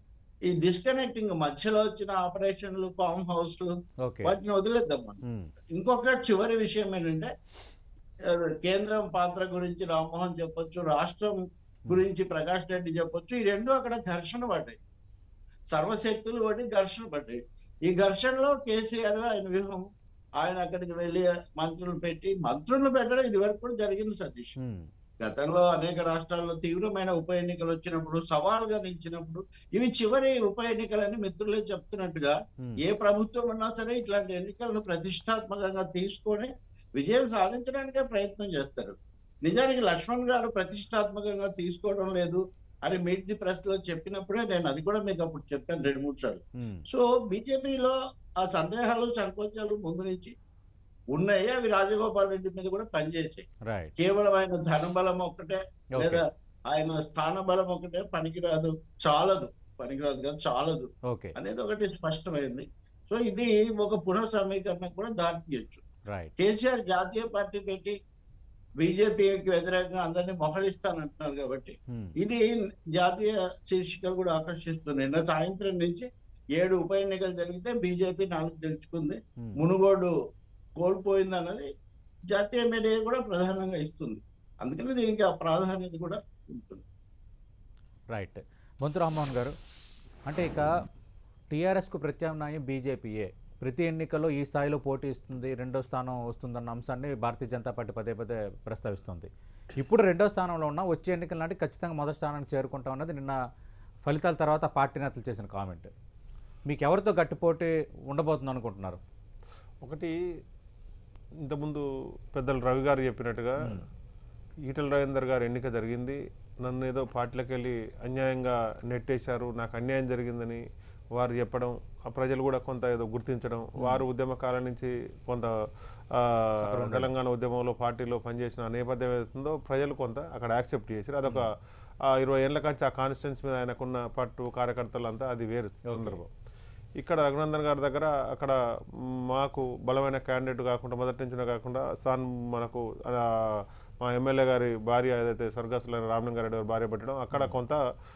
ఈ డిస్కనెక్టింగ్ మధ్యలో వచ్చిన ఆపరేషన్లు, ఫామ్ హౌస్లు, వాటిని వదిలేద్దాం మనం. ఇంకొక చివరి విషయం ఏంటంటే, కేంద్రం పాత్ర గురించి రామ్మోహన్ చెప్పొచ్చు, రాష్ట్రం గురించి ప్రకాష్ రెడ్డి చెప్పొచ్చు. ఈ రెండు అక్కడ ఘర్షణ పడ్డాయి, సర్వశక్తులు పడి ఘర్షణ పడ్డాయి. ఈ ఘర్షణలో కేసీఆర్ ఆయన వ్యూహం, ఆయన అక్కడికి వెళ్ళి మంత్రులు పెట్టడం ఇది వరకు కూడా జరిగింది సతీష్. గతంలో అనేక రాష్ట్రాల్లో తీవ్రమైన ఉప ఎన్నికలు వచ్చినప్పుడు, సవాల్గా నిలిచినప్పుడు, ఇవి చివరి ఉప ఎన్నికలని మిత్రులే చెప్తున్నట్టుగా ఏ ప్రభుత్వం ఉన్నా సరే ఇట్లాంటి ఎన్నికలను ప్రతిష్టాత్మకంగా తీసుకొని విజయం సాధించడానికే ప్రయత్నం చేస్తారు. నిజానికి లక్ష్మణ్ గారు ప్రతిష్టాత్మకంగా తీసుకోవడం లేదు అని మీట్ ది ప్రెస్ లో చెప్పినప్పుడే నేను అది కూడా మీకు అప్పుడు చెప్పాను 2-3 సార్లు. సో బీజేపీలో ఆ సందేహాలు, సంకోచాలు ముందు నుంచి ఉన్నాయి. అవి రాజగోపాల్ రెడ్డి మీద కూడా పనిచేసాయి. కేవలం ఆయన ధనబలం ఒక్కటే లేదా ఆయన స్థాన బలం ఒకటే పనికిరాదు చాలదు అనేది ఒకటి స్పష్టమైంది. సో ఇది ఒక పునః సమీకరణ కూడా దారి తీయొచ్చు. కేసీఆర్ జాతీయ పార్టీ పెట్టి బీజేపీకి వ్యతిరేకంగా అందరినీ మొహరిస్తానంటున్నారు కాబట్టి ఇది జాతీయ శీర్షికలు కూడా ఆకర్షిస్తుంది. నిన్న సాయంత్రం నుంచి 7 ఉప ఎన్నికలు జరిగితే బీజేపీ 4 గెలుచుకుంది, మునుగోడు కోల్పోయింది అన్నది జాతీయ మీడియా కూడా ప్రధానంగా ఇస్తుంది. అందుకని దీనికి ఆ ప్రాధాన్యత కూడా ఉంటుంది. రైట్. బొంతు రామ్మోహన్ గారు, అంటే ఇక టీఆర్ఎస్కు ప్రత్యామ్నాయం బీజేపీయే, ప్రతి ఎన్నికల్లో ఈ స్థాయిలో పోటీ ఇస్తుంది, 2వ స్థానం వస్తుందన్న అంశాన్ని భారతీయ జనతా పార్టీ పదే ప్రస్తావిస్తుంది. ఇప్పుడు 2వ స్థానంలో ఉన్న వచ్చే ఎన్నికల నాటి ఖచ్చితంగా మొదటి స్థానానికి చేరుకుంటాం అన్నది నిన్న ఫలితాల తర్వాత పార్టీ నేతలు చేసిన కామెంట్. మీకు ఎవరితో గట్టిపోటీ ఉండబోతుంది అనుకుంటున్నారు? ఒకటి, ఇంతకుముందు పెద్దలు రవి గారు చెప్పినట్టుగా ఈటల రాజేందర్ గారు ఎన్నిక జరిగింది, నన్ను ఏదో పార్టీలకు వెళ్ళి అన్యాయంగా నెట్టేశారు, నాకు అన్యాయం జరిగిందని వారు చెప్పడం, ఆ ప్రజలు కూడా కొంత ఏదో గుర్తించడం, వారు ఉద్యమ కాలం నుంచి కొంత తెలంగాణ ఉద్యమంలో పార్టీలో పనిచేసిన నేపథ్యం ఏదైతుందో ప్రజలు కొంత అక్కడ యాక్సెప్ట్ చేశారు. అదొక 20 ఏళ్ల కంచి ఆ కాన్స్టిట్యున్సీ మీద ఆయనకున్న పట్టు కార్యకర్తలంతా అది వేరు సందర్భం. ఇక్కడ రఘునందన్ గారి దగ్గర అక్కడ మాకు బలమైన క్యాండిడేట్ కాకుండా మొదటి నుంచి కాకుండా మనకు మా ఎమ్మెల్యే గారి భార్య ఏదైతే స్వర్గస్థులైన రామలింగారెడ్డి గారి భార్య పెట్టడం, అక్కడ కొంత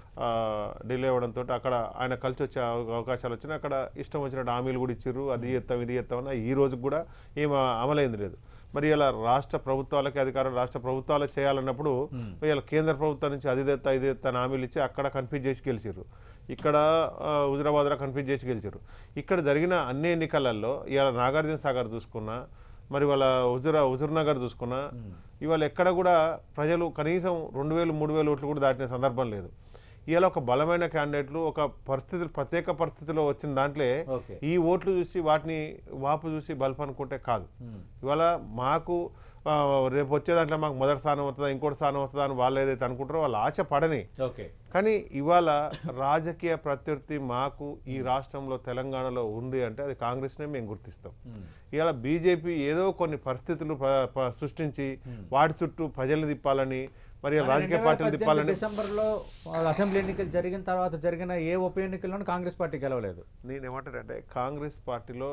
డిలే అవ్వడంతో అక్కడ ఆయన కలిసి వచ్చే అవకాశాలు వచ్చినాయి. అక్కడ ఇష్టం వచ్చినట్టు హామీలు కూడా ఇచ్చారు, అది చేస్తాం ఇది చేస్తామన్నా ఈ రోజు కూడా ఏం అమలైంది లేదు. మరి ఇలా రాష్ట్ర ప్రభుత్వాలకి అధికారం రాష్ట్ర ప్రభుత్వాలు చేయాలన్నప్పుడు ఇలా కేంద్ర ప్రభుత్వం నుంచి అది తెస్తా ఇది తెస్తా హామీలు ఇచ్చి అక్కడ కన్ఫ్యూజ్ చేసి గెలిచారు, ఇక్కడ హుజరాబాద్లో కన్ఫ్యూజ్ చేసి గెలిచారు. ఇక్కడ జరిగిన అన్ని ఎన్నికలలో ఇవాళ నాగార్జున సాగర్ చూసుకున్నా, మరి వాళ్ళ హుజూర్నగర్ చూసుకున్నా, ఇవాళ ఎక్కడ కూడా ప్రజలు కనీసం 2000-3000 ఓట్లు కూడా దాటిన సందర్భం లేదు. ఇవాళ ఒక బలమైన క్యాండిడేట్లు ఒక ప్రత్యేక పరిస్థితిలో వచ్చిన దాంట్లో ఈ ఓట్లు చూసి వాటిని వాపు చూసి బల్బ్ అనుకుంటే కాదు. ఇవాళ మాకు రేపు వచ్చే దాంట్లో మాకు మొదటి స్థానం వస్తుందా ఇంకోటి స్థానం వస్తుందా అని వాళ్ళు ఏదైతే అనుకుంటారో వాళ్ళు ఆశ పడని. కానీ ఇవాళ రాజకీయ ప్రత్యర్థి మాకు ఈ రాష్ట్రంలో తెలంగాణలో ఉంది అంటే అది కాంగ్రెస్నే మేము గుర్తిస్తాం. ఇవాళ బీజేపీ ఏదో కొన్ని పరిస్థితులు సృష్టించి వాటి చుట్టూ ప్రజలు తిప్పాలని, మరి రాజకీయ పార్టీలు తిప్పాలని. డిసెంబర్లో అసెంబ్లీ ఎన్నికలు జరిగిన తర్వాత జరిగిన ఏ ఉప ఎన్నికల్లోనూ కాంగ్రెస్ పార్టీ గెలవలేదు. నేను ఏమంటానంటే కాంగ్రెస్ పార్టీలో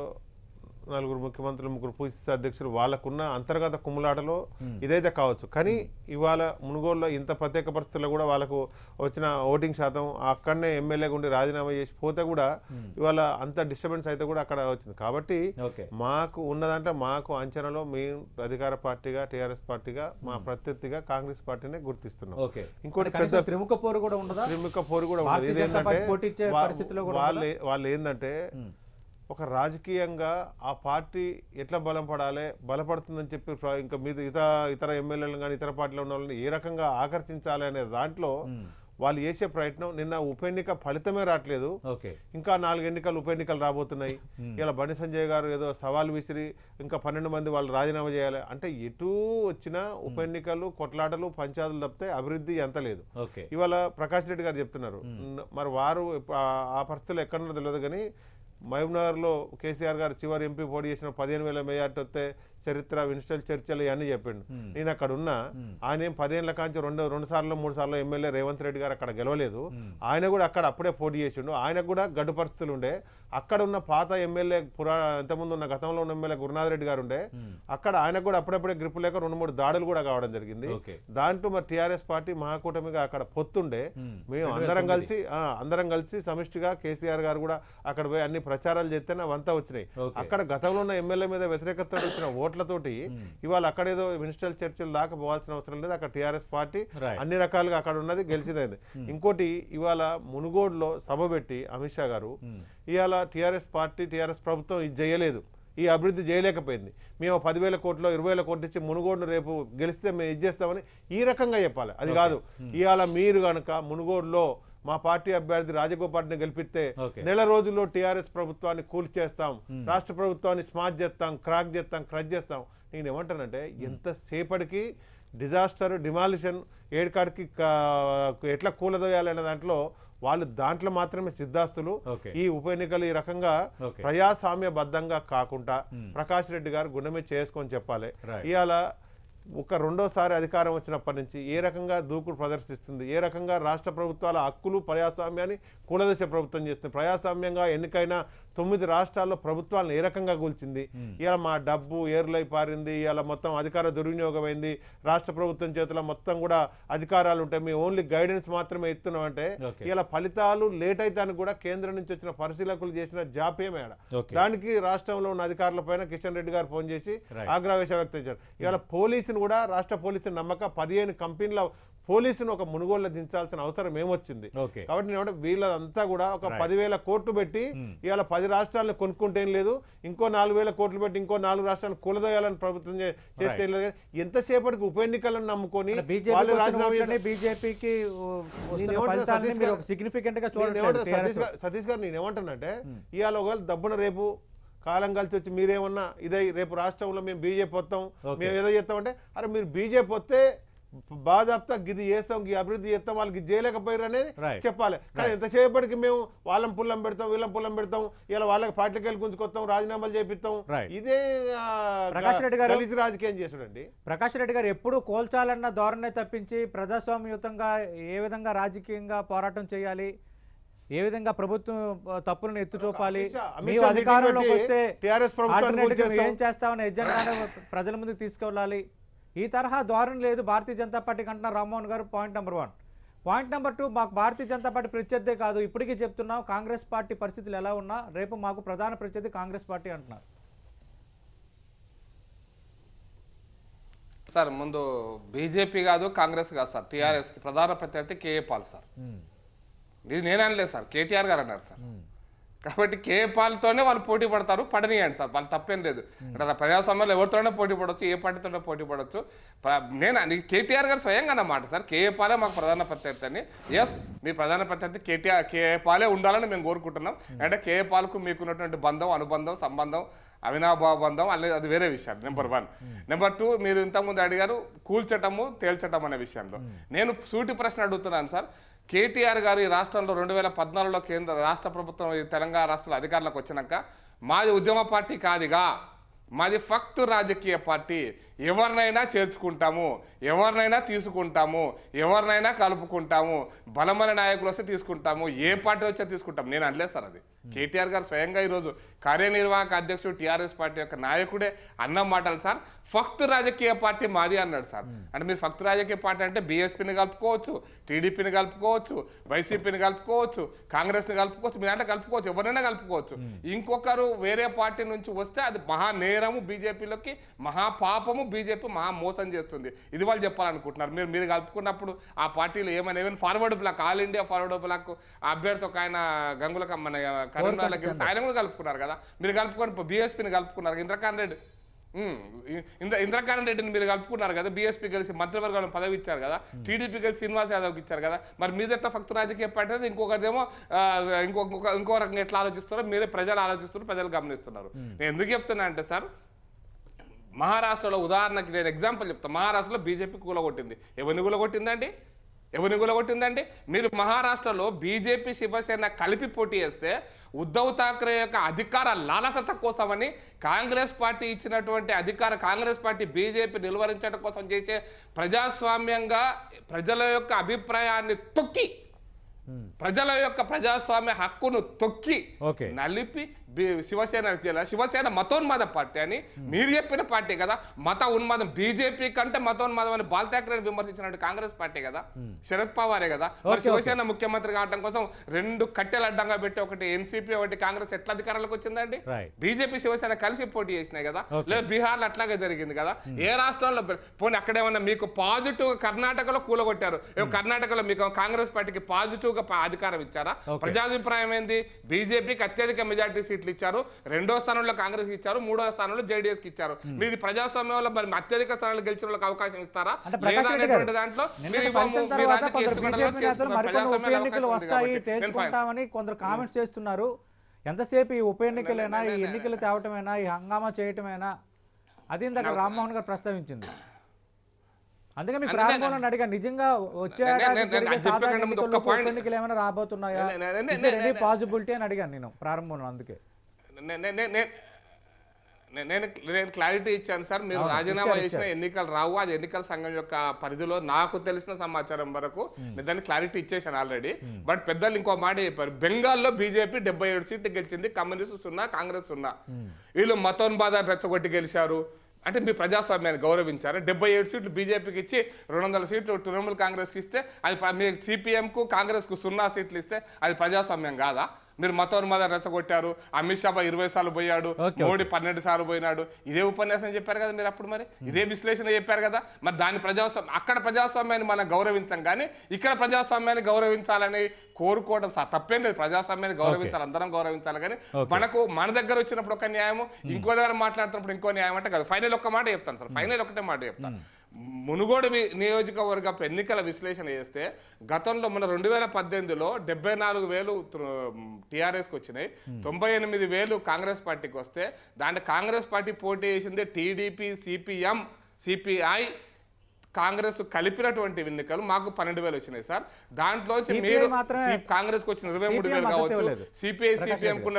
4 ముఖ్యమంత్రులు 3 పిసిసి అధ్యక్షులు వాళ్ళకున్న అంతర్గత కుమ్ములాటలో ఇదైతే కావచ్చు. కానీ ఇవాళ మునుగోడులో ఇంత ప్రత్యేక పరిస్థితుల్లో కూడా వాళ్ళకు వచ్చిన ఓటింగ్ శాతం అక్కడనే ఎమ్మెల్యేగా ఉండి రాజీనామా చేసి పోతే కూడా ఇవాళ అంత డిస్టర్బెన్స్ అయితే కూడా అక్కడ వచ్చింది. కాబట్టి మాకు ఉన్నదంటే మాకు అంచనాలో మేము అధికార పార్టీగా టీఆర్ఎస్ పార్టీగా మా ప్రత్యర్థిగా కాంగ్రెస్ పార్టీనే గుర్తిస్తున్నాం. ఇంకోటి పెద్ద త్రిముఖ పోరు కూడా ఉండదు. త్రిముఖ పోరు కూడా ఉండదు. ఇదేంటంటే వాళ్ళు ఏంటంటే ఒక రాజకీయంగా ఆ పార్టీ ఎట్లా బలపడుతుందని చెప్పి ఇంకా మీద ఇతర ఎమ్మెల్యేలను కానీ ఇతర పార్టీలో ఉన్న వాళ్ళని ఏ రకంగా ఆకర్షించాలి అనే దాంట్లో వాళ్ళు చేసే ప్రయత్నం. నిన్న ఉప ఎన్నిక ఫలితమే రావట్లేదు, ఇంకా 4 ఎన్నికలు ఉప ఎన్నికలు రాబోతున్నాయి. ఇలా బండి సంజయ్ గారు ఏదో సవాల్ విసిరి ఇంకా 12 మంది వాళ్ళు రాజీనామా చేయాలి అంటే ఎటు వచ్చినా ఉప ఎన్నికలు కొట్లాటలు పంచాయతీలు తప్పితే అభివృద్ధి ఎంత లేదు. ఇవాళ ప్రకాష్ రెడ్డి గారు చెప్తున్నారు, మరి వారు ఆ పరిస్థితులు ఎక్కడున్నారో తెలియదు కానీ మహబూబ్నగర్లో కేసీఆర్ గారు చివరి ఎంపీ పోటీ చేసిన 15,000 మెజార్టీ వస్తే చరిత్ర విన్స్టల్ చర్చలు ఇవన్నీ చెప్పిండు. నేను అక్కడ ఉన్నా, ఆయన 10 ఏళ్ల కాంచి 2 సార్లు 3 సార్లు ఎమ్మెల్యే రేవంత్ రెడ్డి గారు అక్కడ గెలవలేదు. ఆయన కూడా అక్కడ అప్పుడే పోటీ చేసిండు. ఆయన కూడా గడ్డు పరిస్థితులు ఉండే. అక్కడ ఉన్న పాత ఎమ్మెల్యే ఇంతకుముందు ఉన్న గతంలో ఉన్న ఎమ్మెల్యే గురునాథ్ రెడ్డి గారు ఉండే. అక్కడ ఆయనకు కూడా అప్పుడప్పుడే గ్రిప్ లేక 2-3 దాడులు కూడా కావడం జరిగింది. దాంట్లో మరి టీఆర్ఎస్ పార్టీ మహాకూటమిగా అక్కడ పొత్తుండే. మేము అందరం కలిసి సమిష్టిగా కేసీఆర్ గారు కూడా అక్కడ పోయి అన్ని ప్రచారాలు చేస్తే అవంతా వచ్చినాయి. అక్కడ గతంలో ఉన్న ఎమ్మెల్యే మీద వ్యతిరేకత వచ్చిన ఓట్లతోటి ఇవాళ అక్కడేదో మినిస్టర్ చర్చలు దాకా పోవాల్సిన అవసరం లేదు. అక్కడ టీఆర్ఎస్ పార్టీ అన్ని రకాలుగా అక్కడ ఉన్నది గెలిచింది. ఇంకోటి ఇవాళ మునుగోడులో సభ పెట్టి అమిత్ షా గారు ఇవాళ టీఆర్ఎస్ పార్టీ టీఆర్ఎస్ ప్రభుత్వం ఇది చేయలేదు, ఈ అభివృద్ధి చేయలేకపోయింది, మేము 10,000 కోట్లు 20,000 కోట్లు ఇచ్చి మునుగోడును రేపు గెలిస్తే మేము ఇది చేస్తామని ఈ రకంగా చెప్పాలి. అది కాదు. ఇవాళ మీరు కనుక మునుగోడులో మా పార్టీ అభ్యర్థి రాజగోపాల్ని గెలిపిస్తే నెల రోజుల్లో టీఆర్ఎస్ ప్రభుత్వాన్ని కూల్చేస్తాం, రాష్ట్ర ప్రభుత్వాన్ని స్మార్ట్ చేస్తాం, క్రాక్ చేస్తాం. నేను ఏమంటానంటే ఎంతసేపటికి డిజాస్టర్ డిమాలిషన్ ఏడుకాడికి ఎట్లా కూలదోయాలనే దాంట్లో వాళ్ళు దాంట్లో మాత్రమే సిద్ధాస్తులు. ఈ ఉప ఎన్నికలు ఈ రకంగా ప్రజాస్వామ్యబద్ధంగా కాకుండా ప్రకాష్ రెడ్డి గారు గుండె చేసుకొని చెప్పాలి. ఇవాళ ఒక రెండోసారి అధికారం వచ్చినప్పటి నుంచి ఏ రకంగా దూకుడు ప్రదర్శిస్తుంది, ఏ రకంగా రాష్ట్ర ప్రభుత్వాల హక్కులు ప్రజాస్వామ్యాన్ని కూలదశ ప్రభుత్వం చేస్తుంది, ప్రజాస్వామ్యంగా ఎన్నికైన 9 రాష్ట్రాల్లో ప్రభుత్వాలను ఏ రకంగా కూల్చింది. ఇలా మా డబ్బు ఏరులై పారింది, ఇలా మొత్తం అధికార దుర్వినియోగం అయింది, రాష్ట్ర ప్రభుత్వం చేతిలో మొత్తం కూడా అధికారాలు ఉంటాయి, మేము ఓన్లీ గైడెన్స్ మాత్రమే ఇస్తున్నాం అంటే ఇలా ఫలితాలు లేట్ అయితే కూడా కేంద్రం నుంచి వచ్చిన పరిశీలకులు చేసిన జాప్యమే. దానికి రాష్ట్రంలో ఉన్న అధికారుల పైన కిషన్ రెడ్డి గారు ఫోన్ చేసి ఆగ్రహవేశం వ్యక్తం చేశారు. ఇవాళ పోలీసులు కూడా రాష్ట్ర పోలీసులు నమ్మక 15 కంపెనీల పోలీసును ఒక మునుగోళ్ళ దించాల్సిన అవసరం ఏమొచ్చింది. ఓకే. కాబట్టి నేను వీళ్ళంతా కూడా ఒక 10,000 కోట్లు పెట్టి ఇవాళ 10 రాష్ట్రాలను కొనుక్కుంటేం లేదు, ఇంకో 4,000 కోట్లు పెట్టి ఇంకో 4 రాష్ట్రాలను కూలదోయాలని ప్రభుత్వం చేస్తే ఏం లేదు. ఎంతసేపటికి ఉప ఎన్నికలను నమ్ముకొని వాళ్ళు రాజీనామా బీజేపీకి సతీష్ గారు నేనేమంటానంటే ఇవాళ ఒకవేళ దబ్బున రేపు కాలం కలిసి వచ్చి మీరేమన్నా ఇదే రేపు రాష్ట్రంలో మేము బీజేపీ వస్తాం మేము ఏదో చేస్తామంటే అరే మీరు బీజేపీ వస్తే బాజాప్తా గిది చేస్తాం ఈ అభివృద్ధి చేస్తాం వాళ్ళకి చేయలేకపోయారు అనేది చెప్పాలి. కానీ ఎంతసేపటికి మేము వాళ్ళం పుల్లం పెడతాం వీళ్ళం పుల్లం పెడతాం ఇలా వాళ్ళకి పార్టీకి వెళ్ళి గుంజుకొస్తాం రాజీనామాలు చేపిస్తాం ఇదే ప్రకాష్ రెడ్డి గారు రాజకీయం చేసుడండి. ప్రకాష్ రెడ్డి గారు ఎప్పుడు కోల్చాలన్న ధోరణి తప్పించి ప్రజాస్వామ్యయుతంగా ఏ విధంగా రాజకీయంగా పోరాటం చేయాలి, ఏ విధంగా ప్రభుత్వం తప్పులను ఎత్తు చూపాలి, మీ అధికారంలోకి వస్తే ఏం చేస్తామని ఎజెండాను ప్రజల ముందుకు తీసుకెళ్ళాలి, ఈ తరహా ధోరణి లేదు భారతీయ జనతా పార్టీకి అంటున్నారు రామ్మోహన్ గారు. Point number 1. పాయింట్ నెంబర్ 2, మాకు భారతీయ జనతా పార్టీ ప్రత్యర్థే కాదు, ఇప్పటికీ చెప్తున్నాం కాంగ్రెస్ పార్టీ పరిస్థితులు ఎలా ఉన్నా రేపు మాకు ప్రధాన ప్రత్యర్థి కాంగ్రెస్ పార్టీ అంటున్నారు. సార్ ముందు బీజేపీ కాదు కాంగ్రెస్ కాదు సార్, టీఆర్ఎస్కి ప్రధాన ప్రత్యర్థి కేఏ పాల్ సార్. ఇది నేను అనలేదు సార్, కేటీఆర్ గారు అన్నారు సార్. కాబట్టి కేఏ పాల్తోనే వాళ్ళు పోటీ పడతారు, పడనియండి సార్, వాళ్ళు తప్పేం లేదు. అంటే ప్రజాస్వామ్యంలో ఎవరితోనే పోటీ పడవచ్చు, ఏ పార్టీతోనే పోటీ పడవచ్చు. నేను కేటీఆర్ గారు స్వయంగా అన్నమాట సార్, కేఏ పాలే మాకు ప్రధాన ప్రత్యర్థి అని. ఎస్, మీ ప్రధాన ప్రత్యర్థి కేఏ పాలే ఉండాలని మేము కోరుకుంటున్నాం. అంటే కేఏ పాలకు మీకున్నటువంటి బంధం, అనుబంధం, సంబంధం, అవినాభావ బంధం అది వేరే విషయం. నెంబర్ 1. నెంబర్ 2, మీరు ఇంతకుముందు అడిగారు కూల్చటము తేల్చటం అనే విషయంలో. నేను సూటి ప్రశ్న అడుగుతున్నాను సార్. కేటీఆర్ గారు ఈ రాష్ట్రంలో 2014లో రాష్ట్ర ప్రభుత్వం తెలంగాణ రాష్ట్రంలో అధికారంలోకి వచ్చినాక మాది ఉద్యమ పార్టీ కాదుగా, మాది ఫక్తు రాజకీయ పార్టీ, ఎవరినైనా చేర్చుకుంటాము, ఎవరినైనా తీసుకుంటాము, ఎవరినైనా కలుపుకుంటాము, బలమైన నాయకులు వస్తే తీసుకుంటాము, ఏ పార్టీ వచ్చే తీసుకుంటాము. నేను అనలేదు సార్ అది. కేటీఆర్ గారు స్వయంగా ఈరోజు కార్యనిర్వాహక అధ్యక్షుడు టీఆర్ఎస్ పార్టీ యొక్క నాయకుడే అన్న మాటలు సార్. ఫక్తు రాజకీయ పార్టీ మాది అన్నాడు సార్. అంటే మీరు ఫక్తు రాజకీయ పార్టీ అంటే బీఎస్పీని కలుపుకోవచ్చు, టీడీపీని కలుపుకోవచ్చు, వైసీపీని కలుపుకోవచ్చు, కాంగ్రెస్ని కలుపుకోవచ్చు, మీ దాంట్లో కలుపుకోవచ్చు, ఎవరైనా కలుపుకోవచ్చు. ఇంకొకరు వేరే పార్టీ నుంచి వస్తే అది మహా నేరము, బీజేపీలోకి మహాపాపము, బీజేపీ మహా మోసం చేస్తుంది. ఇది వాళ్ళు చెప్పాలనుకుంటున్నారు. మీరు కలుపుకున్నప్పుడు ఆ పార్టీలు ఏమైనా forward bloc, all India forward bloc అభ్యర్థి ఒక ఆయన గంగుల మన కరీంనగర్కి ఆయన కూడా కలుపుకున్నారు కదా. మీరు కలుపుకొని బీఎస్పీని కలుపుకున్నారు, ఇంద్రకాంత్ రెడ్డిని మీరు కలుపుకున్నారు కదా. బీఎస్పీ కలిసి మంత్రివర్గంలో పదవి ఇచ్చారు కదా, టీడీపీ కలిసి శ్రీనివాస్ యాదవ్కి ఇచ్చారు కదా. మరి మీదెట్లా ఫక్తు రాజకీయ పార్టీ, ఇంకొకరిదేమో ఇంకో రకంగా ఎట్లా ఆలోచిస్తారో మీరే ప్రజలు ఆలోచిస్తున్నారు, ప్రజలు గమనిస్తున్నారు. నేను ఎందుకు చెప్తున్నా అంటే సార్, మహారాష్ట్రలో ఉదాహరణకి నేను ఎగ్జాంపుల్ చెప్తాను. మహారాష్ట్రలో బీజేపీ కూలగొట్టింది. ఎవరిని కూలగొట్టిందండి? మీరు మహారాష్ట్రలో బీజేపీ శివసేన కలిపి పోటీ చేస్తే ఉద్ధవ్ ఠాక్రే యొక్క అధికార లాలసత కోసమని కాంగ్రెస్ పార్టీ ఇచ్చినటువంటి కాంగ్రెస్ పార్టీ బీజేపీ నిలువరించడం కోసం చేసే ప్రజాస్వామ్యంగా ప్రజల యొక్క అభిప్రాయాన్ని తొక్కి, ప్రజల యొక్క ప్రజాస్వామ్య హక్కును తొక్కి నలిపి శివసేన మతోన్మాద పార్టీ అని మీరు చెప్పిన పార్టీ కదా. మత ఉన్మాదం బీజేపీ కంటే మతోన్మాదం అని బాల్ ఠాక్రేని విమర్శించినట్టు కాంగ్రెస్ పార్టీ కదా, శరద్ పవారే కదా. మరి శివసేన ముఖ్యమంత్రి కావడం కోసం 2 కట్టెలు అడ్డంగా పెట్టి ఒకటి ఎన్సీపీ ఒకటి కాంగ్రెస్ ఎట్లా అధికారంలోకి వచ్చిందండి? బీజేపీ శివసేన కలిసి పోటీ చేసినాయి కదా. లేదా బీహార్లో అట్లాగే జరిగింది కదా. ఏ రాష్ట్రంలో పోనీ అక్కడేమన్నా మీకు పాజిటివ్ కర్ణాటకలో కూలగొట్టారు, కర్ణాటకలో మీకు కాంగ్రెస్ పార్టీకి పాజిటివ్ గా అధికారం ఇచ్చారా? ప్రజాభిప్రాయం ఏంది? బీజేపీకి అత్యధిక మెజార్టీ సీట్లు ఇచ్చారు, 2వ స్థానంలో కాంగ్రెస్ ఇచ్చారు, 3వ స్థానంలో జేడీఎస్ కి ఇచ్చారు. మీరు ప్రజాస్వామ్యంలో మరి అత్యధిక స్థానాలు గెలిచిన వాళ్ళకి అవకాశం ఇస్తారా? దాంట్లో కొందరు కామెంట్స్ చేస్తున్నారు, ఎంతసేపు ఈ ఉప ఎన్నికలైనా, ఈ ఎన్నికలు తేవటమైనా, ఈ హంగామా చేయటమైనా, అది ఇందాక రామ్మోహన్ గారు ప్రస్తావించింది. అందుకే మీకు ప్రారంభంలో అడిగా, నిజంగా వచ్చే ఎన్నికలు ఏమైనా రాబోతున్నాయా, పాసిబిలిటీ అని అడిగాను నేను ప్రారంభంలో. అందుకే నేను క్లారిటీ ఇచ్చాను సార్. మీరు రాజీనామా చేసిన ఎన్నికలు రావు, అది ఎన్నికల సంఘం యొక్క పరిధిలో నాకు తెలిసిన సమాచారం వరకు నేను దాన్ని క్లారిటీ ఇచ్చేసాను ఆల్రెడీ. బట్ పెద్దలు ఇంకో మాట చెప్పారు, బెంగాల్లో బీజేపీ 77 సీట్లు గెలిచింది, కమ్యూనిస్ట్ 0, కాంగ్రెస్ 0. వీళ్ళు మతోన్మాద రెచ్చగొట్టి గెలిచారు అంటే మీ ప్రజాస్వామ్యాన్ని గౌరవించారు. 77 సీట్లు బీజేపీకి ఇచ్చి 200 సీట్లు తృణమూల్ కాంగ్రెస్కి ఇస్తే, అది మీ సిపిఎంకు కాంగ్రెస్కు 0 సీట్లు ఇస్తే అది ప్రజాస్వామ్యం కాదా? మీరు మతోన్మాద రెచ్చగొట్టారు, అమిత్ షా 20 సార్లు పోయాడు, మోడీ 12 సార్లు పోయినాడు, ఇదే ఉపన్యాసం చెప్పారు కదా మీరు అప్పుడు, మరి ఇదే విశ్లేషణ చెప్పారు కదా. మరి దాని అక్కడ ప్రజాస్వామ్యాన్ని మనం గౌరవించాం, కానీ ఇక్కడ ప్రజాస్వామ్యాన్ని గౌరవించాలని కోరుకోవడం తప్పేం లేదు. ప్రజాస్వామ్యాన్ని గౌరవించాలి, అందరం గౌరవించాలి. కానీ మనకు మన దగ్గర వచ్చినప్పుడు ఒక న్యాయం, ఇంకో దగ్గర మాట్లాడుతున్నప్పుడు ఇంకో న్యాయం అంటే కదా. ఫైనల్ ఒక్క మాట చెప్తాను సార్, ఫైనల్ ఒకటే మాట చెప్తాను. మునుగోడు నియోజకవర్గ ఎన్నికల విశ్లేషణ చేస్తే గతంలో మన 2018లో 74,000 టీఆర్ఎస్కి వచ్చినాయి, 98,000 కాంగ్రెస్ పార్టీకి వస్తే దాంట్లో కాంగ్రెస్ పార్టీ పోటీ చేసింది టీడీపీ, సిపిఎం, సిపిఐ, కాంగ్రెస్ కలిపినటువంటి ఎన్నికలు మాకు 12,000 వచ్చినాయి సార్. దాంట్లో మీరు కాంగ్రెస్ కు వచ్చిన 23,000 కావచ్చు, సిపిఐ సిపిఎం కున్న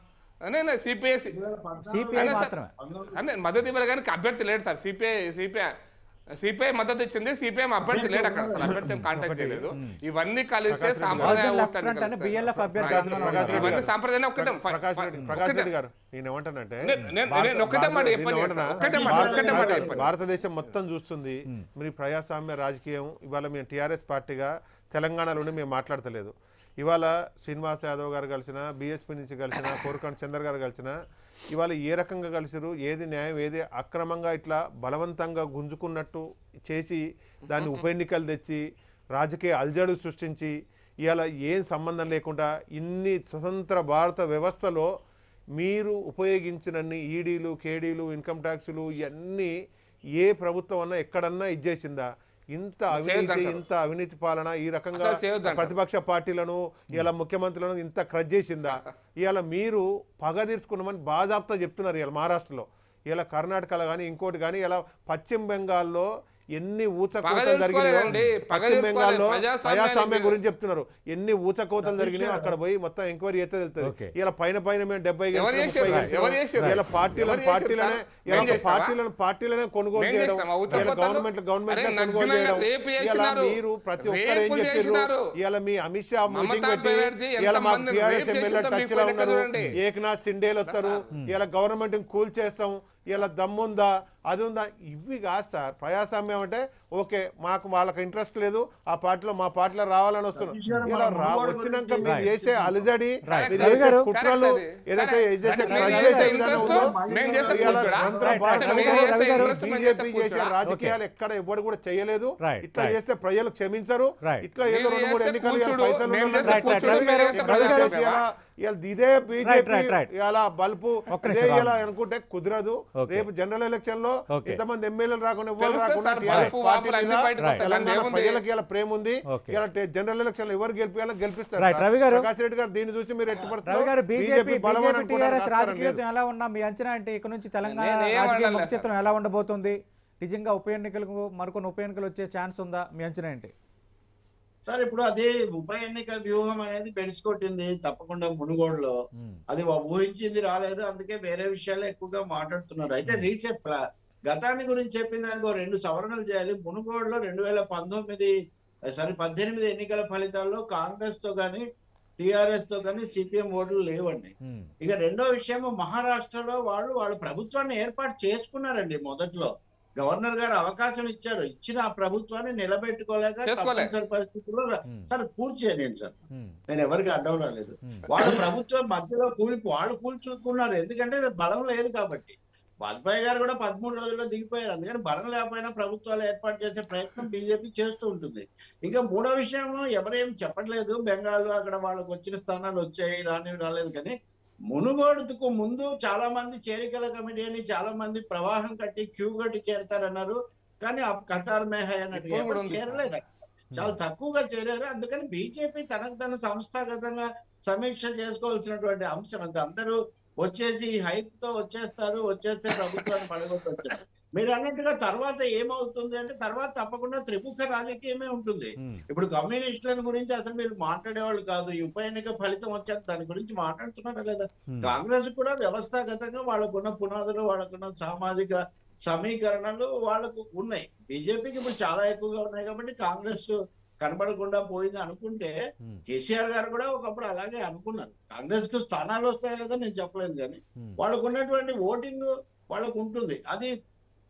మద్దతు ఇవ్వాలి కానీ అభ్యర్థి లేడు సార్. సిపిఐ మద్దతు ఇచ్చింది, సిపిఎం అభ్యర్థి లేడు అక్కడ, అభ్యర్థి కాంటాక్ట్ చేయలేదు. ఇవన్నీ కలిస్తే సాంప్రదాయ సాంప్రదాయం భారతదేశం మొత్తం చూస్తుంది. మరి ప్రజాస్వామ్య రాజకీయం ఇవాళ మేము టీఆర్ఎస్ పార్టీగా తెలంగాణలోనే మేము మాట్లాడతలేదు. ఇవాళ శ్రీనివాస్ యాదవ్ గారు కలిసిన, బీఎస్పీ నుంచి కలిసిన, కోరుకంటి చంద్ర గారు కలిసిన, ఇవాళ ఏ రకంగా కలిసిరు, ఏది న్యాయం, ఏది అక్రమంగా ఇట్లా బలవంతంగా గుంజుకున్నట్టు చేసి దాన్ని ఉప ఎన్నికలు తెచ్చి రాజకీయ అల్జడు సృష్టించి ఇవాళ ఏం సంబంధం లేకుండా ఇన్ని స్వతంత్ర భారత వ్యవస్థలో మీరు ఉపయోగించినన్ని ఈడీలు, కేడీలు, ఇన్కమ్ ట్యాక్సులు ఇవన్నీ ఏ ప్రభుత్వం అన్నా ఎక్కడన్నా ఇచ్చేసిందా? ఇంత అవినీతి పాలన ఈ రకంగా ప్రతిపక్ష పార్టీలను ఇలా ముఖ్యమంత్రులను ఇంత క్రష్ చేసిందా? ఇవాళ మీరు పగ తీర్చుకున్నామని బాజాప్తా చెప్తున్నారు. ఇవాళ మహారాష్ట్రలో, ఇలా కర్ణాటకలో కానీ ఇంకోటి కానీ, ఇలా పశ్చిమ బెంగాల్లో ఎన్ని ఊచకోతలు జరిగినాయో, పశ్చిమ బెంగాల్లో ప్రజాస్వామ్యం గురించి చెప్తున్నారు, ఎన్ని ఊచకోతలు జరిగినాయో అక్కడ పోయి మొత్తం ఎంక్వైరీ చేస్తే తెలుస్తుంది. ఇలా పైన మేము 70 ఇలా పార్టీలనే కొనుగోలు చేయడం, గవర్నమెంట్ కొనుగోలు చేయడం. ఇలా మీరు ప్రతి ఒక్కరు ఏం చెప్పారు? ఇలా మీ అమిత్ షా మీటింగ్ పెట్టి ఇలా మా టీఆర్ఎస్ ఎమ్మెల్యే టచ్ లో ఉన్నారు, ఏకనాథ్ సిండేలు వస్తారు, ఇలా గవర్నమెంట్ కూల్ చేస్తాం, ఇలా దమ్ముందా అది ఉందా? ఇవి కాదు సార్ ప్రజాస్వామ్యం అంటే. ఓకే, మాకు వాళ్ళకి ఇంట్రెస్ట్ లేదు, ఆ పార్టీలో మా పార్టీలో రావాలని వస్తున్నారు. ఇలా వచ్చినాక మీరు చేసే అలజడి, కుట్రలు ఏదైతే బీజేపీ చేసే రాజకీయాలు ఎక్కడ ఎవరు కూడా చేయలేదు. ఇట్లా చేస్తే ప్రజలు క్షమించరు. ఇట్లా ఏదో 2-3 ఎన్నికలు పైసలు ఇదే బీజేపీ ఇలా బల్పు ఇలా అనుకుంటే కుదరదు. రేపు జనరల్ ఎలక్షన్ లో ఇంతమంది ఎమ్మెల్యేలు రాకుండా ఎవరు రాకుండా తెలంగాణ ప్రజలకు ఇలా ప్రేమ ఉంది. ఇలా జనరల్ ఎలక్షన్ లో ఎవరు గెలిపిస్తారు? ప్రకాష్ రెడ్డి గారు దీన్ని చూసి మీరు ఎలా ఉన్నా మీ అంచనా అంటే ఇక నుంచి తెలంగాణ రాజకీయ ముఖ చిత్రం ఎలా ఉండబోతుంది? నిజంగా ఉప ఎన్నికలకు మరికొన్ని ఉప ఎన్నికలు వచ్చే ఛాన్స్ ఉందా? మీ అంచనా ఏంటి సార్? ఇప్పుడు అదే ఉప ఎన్నిక వ్యూహం అనేది పెడిచికొట్టింది తప్పకుండా మునుగోడులో. అది ఊహించింది రాలేదు, అందుకే వేరే విషయాలు ఎక్కువగా మాట్లాడుతున్నారు. అయితే రీసెంట్ గతాన్ని గురించి చెప్పిన దానికి 2 సవరణలు చేయాలి. మునుగోడులో 2018 ఎన్నికల ఫలితాల్లో కాంగ్రెస్ తో కానీ టిఆర్ఎస్ తో కానీ సిపిఎం ఓట్లు లేవండి. ఇక రెండో విషయం, మహారాష్ట్రలో వాళ్ళు ప్రభుత్వాన్ని ఏర్పాటు చేసుకున్నారండి. మొదట్లో గవర్నర్ గారు అవకాశం ఇచ్చారు, ఇచ్చిన ఆ ప్రభుత్వాన్ని నిలబెట్టుకోలేక తప్పనిసరి పరిస్థితుల్లో సార్ పూర్తి చేయండి సార్, నేను ఎవరికి అడ్డం రాలేదు. వాళ్ళ ప్రభుత్వం మధ్యలో వాళ్ళు కూల్చుకున్నారు, ఎందుకంటే బలం లేదు కాబట్టి. వాజ్పేయి గారు కూడా 13 రోజుల్లో దిగిపోయారు, అందుకని బలం లేకపోయినా ప్రభుత్వాలు ఏర్పాటు చేసే ప్రయత్నం బీజేపీ చేస్తూ ఉంటుంది. ఇంకా మూడో విషయం, ఎవరేం చెప్పట్లేదు, బెంగాల్ అక్కడ వాళ్ళకు వచ్చిన స్థానాలు వచ్చాయి, రాలేదు. కానీ మునుగోడుకు ముందు చాలా మంది చేరికల కమిటీ అని చాలా మంది ప్రవాహం కట్టి క్యూ కట్టి చేరతారన్నారు, కానీ ఆ కతార్ మేహై అన్నట్టు చేరలేదు, చాలా తక్కువగా చేరారు. అందుకని బీజేపీ తనకు సంస్థాగతంగా సమీక్ష చేసుకోవాల్సినటువంటి అంశం అంత. అందరూ వచ్చేసి హైప్ తో వచ్చేస్తే ప్రభుత్వాన్ని పడగొట్టొచ్చారు. మీరు అన్నట్టుగా తర్వాత ఏమవుతుంది అంటే, తర్వాత తప్పకుండా త్రిముఖ రాజకీయమే ఉంటుంది. ఇప్పుడు కమ్యూనిస్టుల గురించి అసలు మీరు మాట్లాడేవాళ్ళు కాదు, ఈ ఉప ఎన్నిక ఫలితం వచ్చాక దాని గురించి మాట్లాడుతున్నారా లేదా? కాంగ్రెస్ కూడా వ్యవస్థాగతంగా వాళ్ళకున్న పునాదులు, వాళ్ళకున్న సామాజిక సమీకరణలు వాళ్ళకు ఉన్నాయి. బీజేపీకి ఇప్పుడు చాలా ఎక్కువగా ఉన్నాయి కాబట్టి కాంగ్రెస్ కనబడకుండా పోయింది అనుకుంటే, కేసీఆర్ గారు కూడా ఒకప్పుడు అలాగే అనుకున్నారు. కాంగ్రెస్ కు స్థానాలు వస్తాయో లేదో నేను చెప్పలేను, కానీ వాళ్ళకు ఉన్నటువంటి ఓటింగ్ వాళ్ళకు ఉంటుంది. అది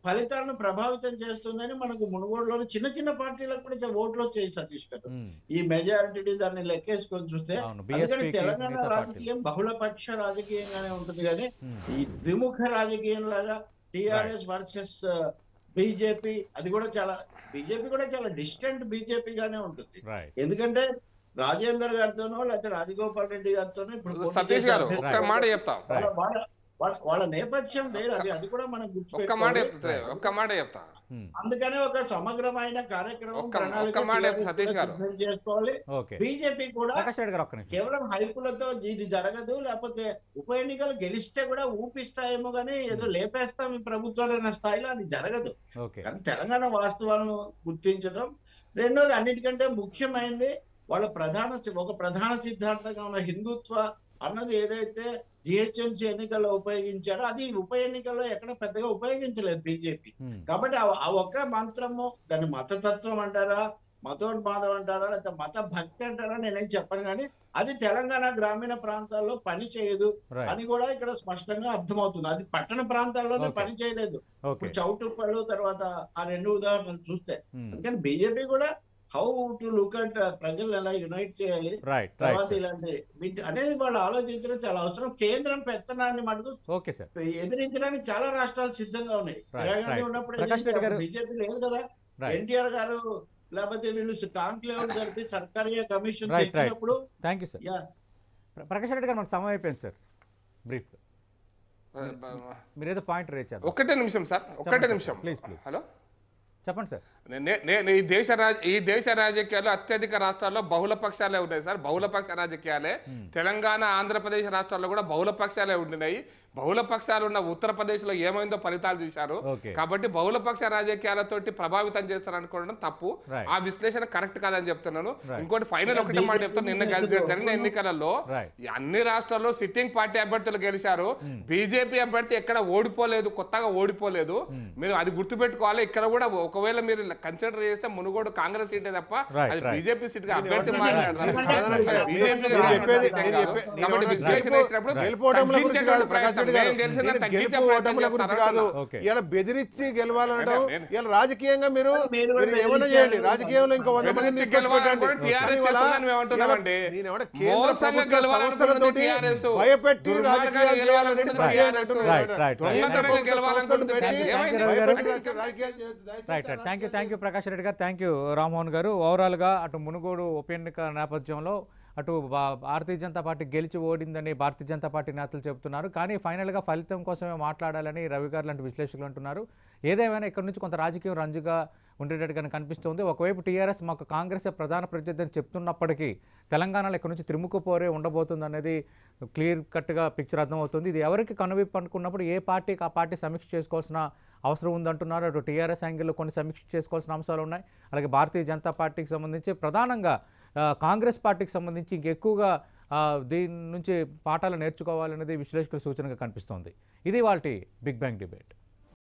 ఫలితాలను ప్రభావితం చేస్తుందని మనకు మునుగోడులోని చిన్న చిన్న పార్టీలకు కూడా ఓట్లు వచ్చాయి సతీష్ గారు. ఈ మెజారిటీ దాన్ని లెక్కేసుకొని చూస్తే, అందుకని తెలంగాణ రాజకీయం బహుళపక్ష రాజకీయంగానే ఉంటుంది కానీ ఈ ద్విముఖ రాజకీయం లాగా టిఆర్ఎస్ వర్సెస్ బీజేపీ అది కూడా బీజేపీ కూడా చాలా డిస్టెంట్ బీజేపీ గానే ఉంటుంది. ఎందుకంటే రాజేందర్ గారితోనో లేకపోతే రాజగోపాల్ రెడ్డి గారితోనో ఇప్పుడు సతీష్ గారు ఒక్క మాట చెప్తాం, వాళ్ళ నేపథ్యం వేరు. అది కూడా మనం ఒక్క మాట చెప్తా. అందుకనే ఒక సమగ్రమైన కార్యక్రమం చేసుకోవాలి. బీజేపీ కూడా కేవలం హైపులతో ఇది జరగదు, లేకపోతే ఉప ఎన్నికలు గెలిస్తే కూడా ఊపిస్తాయేమో కానీ ఏదో లేపేస్తాం ఈ ప్రభుత్వాలైన స్థాయిలో అది జరగదు. కానీ తెలంగాణ వాస్తవాలను గుర్తించడం, రెండోది అన్నిటికంటే ముఖ్యమైనది వాళ్ళ ఒక ప్రధాన సిద్ధాంతంగా ఉన్న హిందుత్వ అన్నది ఏదైతే జిహెచ్ఎంసీ ఎన్నికల్లో ఉపయోగించారో అది ఉప ఎన్నికల్లో ఎక్కడ పెద్దగా ఉపయోగించలేదు బీజేపీ. కాబట్టి ఆ ఒక్క మంత్రము, దాన్ని మతతత్వం అంటారా, మతోన్మాదం అంటారా, లేకపోతే మత భక్తి అంటారా నేనేం చెప్పను, కానీ అది తెలంగాణ గ్రామీణ ప్రాంతాల్లో పని చేయదు అని కూడా ఇక్కడ స్పష్టంగా అర్థమవుతుంది. అది పట్టణ ప్రాంతాల్లోనే పని చేయలేదు. చౌటుప్పలు తర్వాత ఆ రెండు ఉదాహరణలు చూస్తే, అందుకని బీజేపీ కూడా హౌ టు లుక్ అట్ ప్రజలను ఎలా యునైట్ చేయాలి తర్వాత ఇలాంటి అనేది వాళ్ళు ఆలోచించడం చాలా అవసరం. కేంద్రం పెత్తనాన్ని మటుకు ఎదిరించడానికి చాలా రాష్ట్రాలు సిద్ధంగా ఉన్నాయి. ఇందిరాగాంధీ ఉన్నప్పుడు బీజేపీ లేదు కదా, ఎన్టీఆర్ గారు లేకపోతే వీళ్ళు కాంక్లేవ్ జరిపి సర్కారీ కమిషన్ తెచ్చినప్పుడు. ప్రకాష్ రెడ్డి గారు మనకు సమయం అయిపోయింది సార్, బ్రీఫ్ మీరు ఏదో పాయింట్ రేజ్ చేయాలి. ఒక్కటే నిమిషం సార్, ఒక్కటే నిమిషం ప్లీజ్ ప్లీజ్. హలో చెప్పండి సార్. ఈ దేశ రాజకీయాల్లో అత్యధిక రాష్ట్రాల్లో బహుళ పక్షాలే ఉన్నాయి సార్. బహుళపక్ష రాజకీయాలే తెలంగాణ ఆంధ్రప్రదేశ్ రాష్ట్రాల్లో కూడా బహుళ పక్షాలే ఉంటున్నాయి. బహుళ పక్షాలు ఉన్న ఉత్తరప్రదేశ్ లో ఏమైందో ఫలితాలు చూశారు. కాబట్టి బహుళపక్ష రాజకీయాలతోటి ప్రభావితం చేస్తారనుకోవడం తప్పు. ఆ విశ్లేషణ కరెక్ట్ కాదని చెప్తున్నాను. ఇంకోటి ఫైనల్ ఒకటి మాట చెప్తాను, నిన్న జరిగిన ఎన్నికలలో అన్ని రాష్ట్రాల్లో సిట్టింగ్ పార్టీ అభ్యర్థులు గెలిచారు. బీజేపీ అభ్యర్థి ఎక్కడ ఓడిపోలేదు, కొత్తగా ఓడిపోలేదు. మీరు అది గుర్తుపెట్టుకోవాలి. ఇక్కడ కూడా ఒకవేళ మీరు కన్సిడర్ చేస్తే మునుగోడు కాంగ్రెస్ సీటే తప్ప అది బీజేపీ సీట్ గా అభ్యర్థి మాట్లాడతారు. బెదిరించి గెలవాలనడం ఇలా రాజకీయంగా మీరు ఏమైనా చేయండి. రాజకీయంలో ఇంకా 100 మంది భయపెట్టి థ్యాంక్ యూ ప్రకాష్ రెడ్డి గారు, థ్యాంక్ యూ రామ్మోహన్ గారు. ఓవరాల్గా అటు మునుగోడు ఉప ఎన్నిక నేపథ్యంలో అటు భారతీయ జనతా పార్టీ గెలిచి ఓడిందని భారతీయ జనతా పార్టీ నేతలు చెబుతున్నారు. కానీ ఫైనల్గా ఫలితం కోసమే మాట్లాడాలని రవి గారు లాంటి విశ్లేషకులు అంటున్నారు. ఏదేమైనా ఇక్కడ నుంచి కొంత రాజకీయం రంజుగా ఉండేటట్టుగా కనిపిస్తుంది. ఒకవైపు టీఆర్ఎస్ మాకు కాంగ్రెస్ ప్రధాన ప్రత్యర్థి అని చెప్తున్నప్పటికీ తెలంగాణలో ఇక్కడ నుంచి త్రిముఖపోరే ఉండబోతుంది అనేది క్లియర్ కట్గా పిక్చర్ అర్థమవుతుంది. ఇది ఎవరికి కనువిప్పు అనుకున్నప్పుడు ఏ పార్టీకి ఆ పార్టీ సమీక్ష చేసుకోవాల్సిన అవసరం ఉందంటున్నారు. అటు టీఆర్ఎస్ యాంగిల్లో కొన్ని సమీక్ష చేసుకోవాల్సిన అంశాలు ఉన్నాయి. అలాగే భారతీయ జనతా పార్టీకి సంబంధించి ప్రధానంగా కాంగ్రెస్ పార్టీకి సంబంధించి ఇంకెక్కువగా దీని నుంచి పాఠాలు నేర్చుకోవాలనేది విశ్లేషకుల సూచనగా కనిపిస్తోంది. ఇది వాటి బిగ్ బ్యాంగ్ డిబేట్.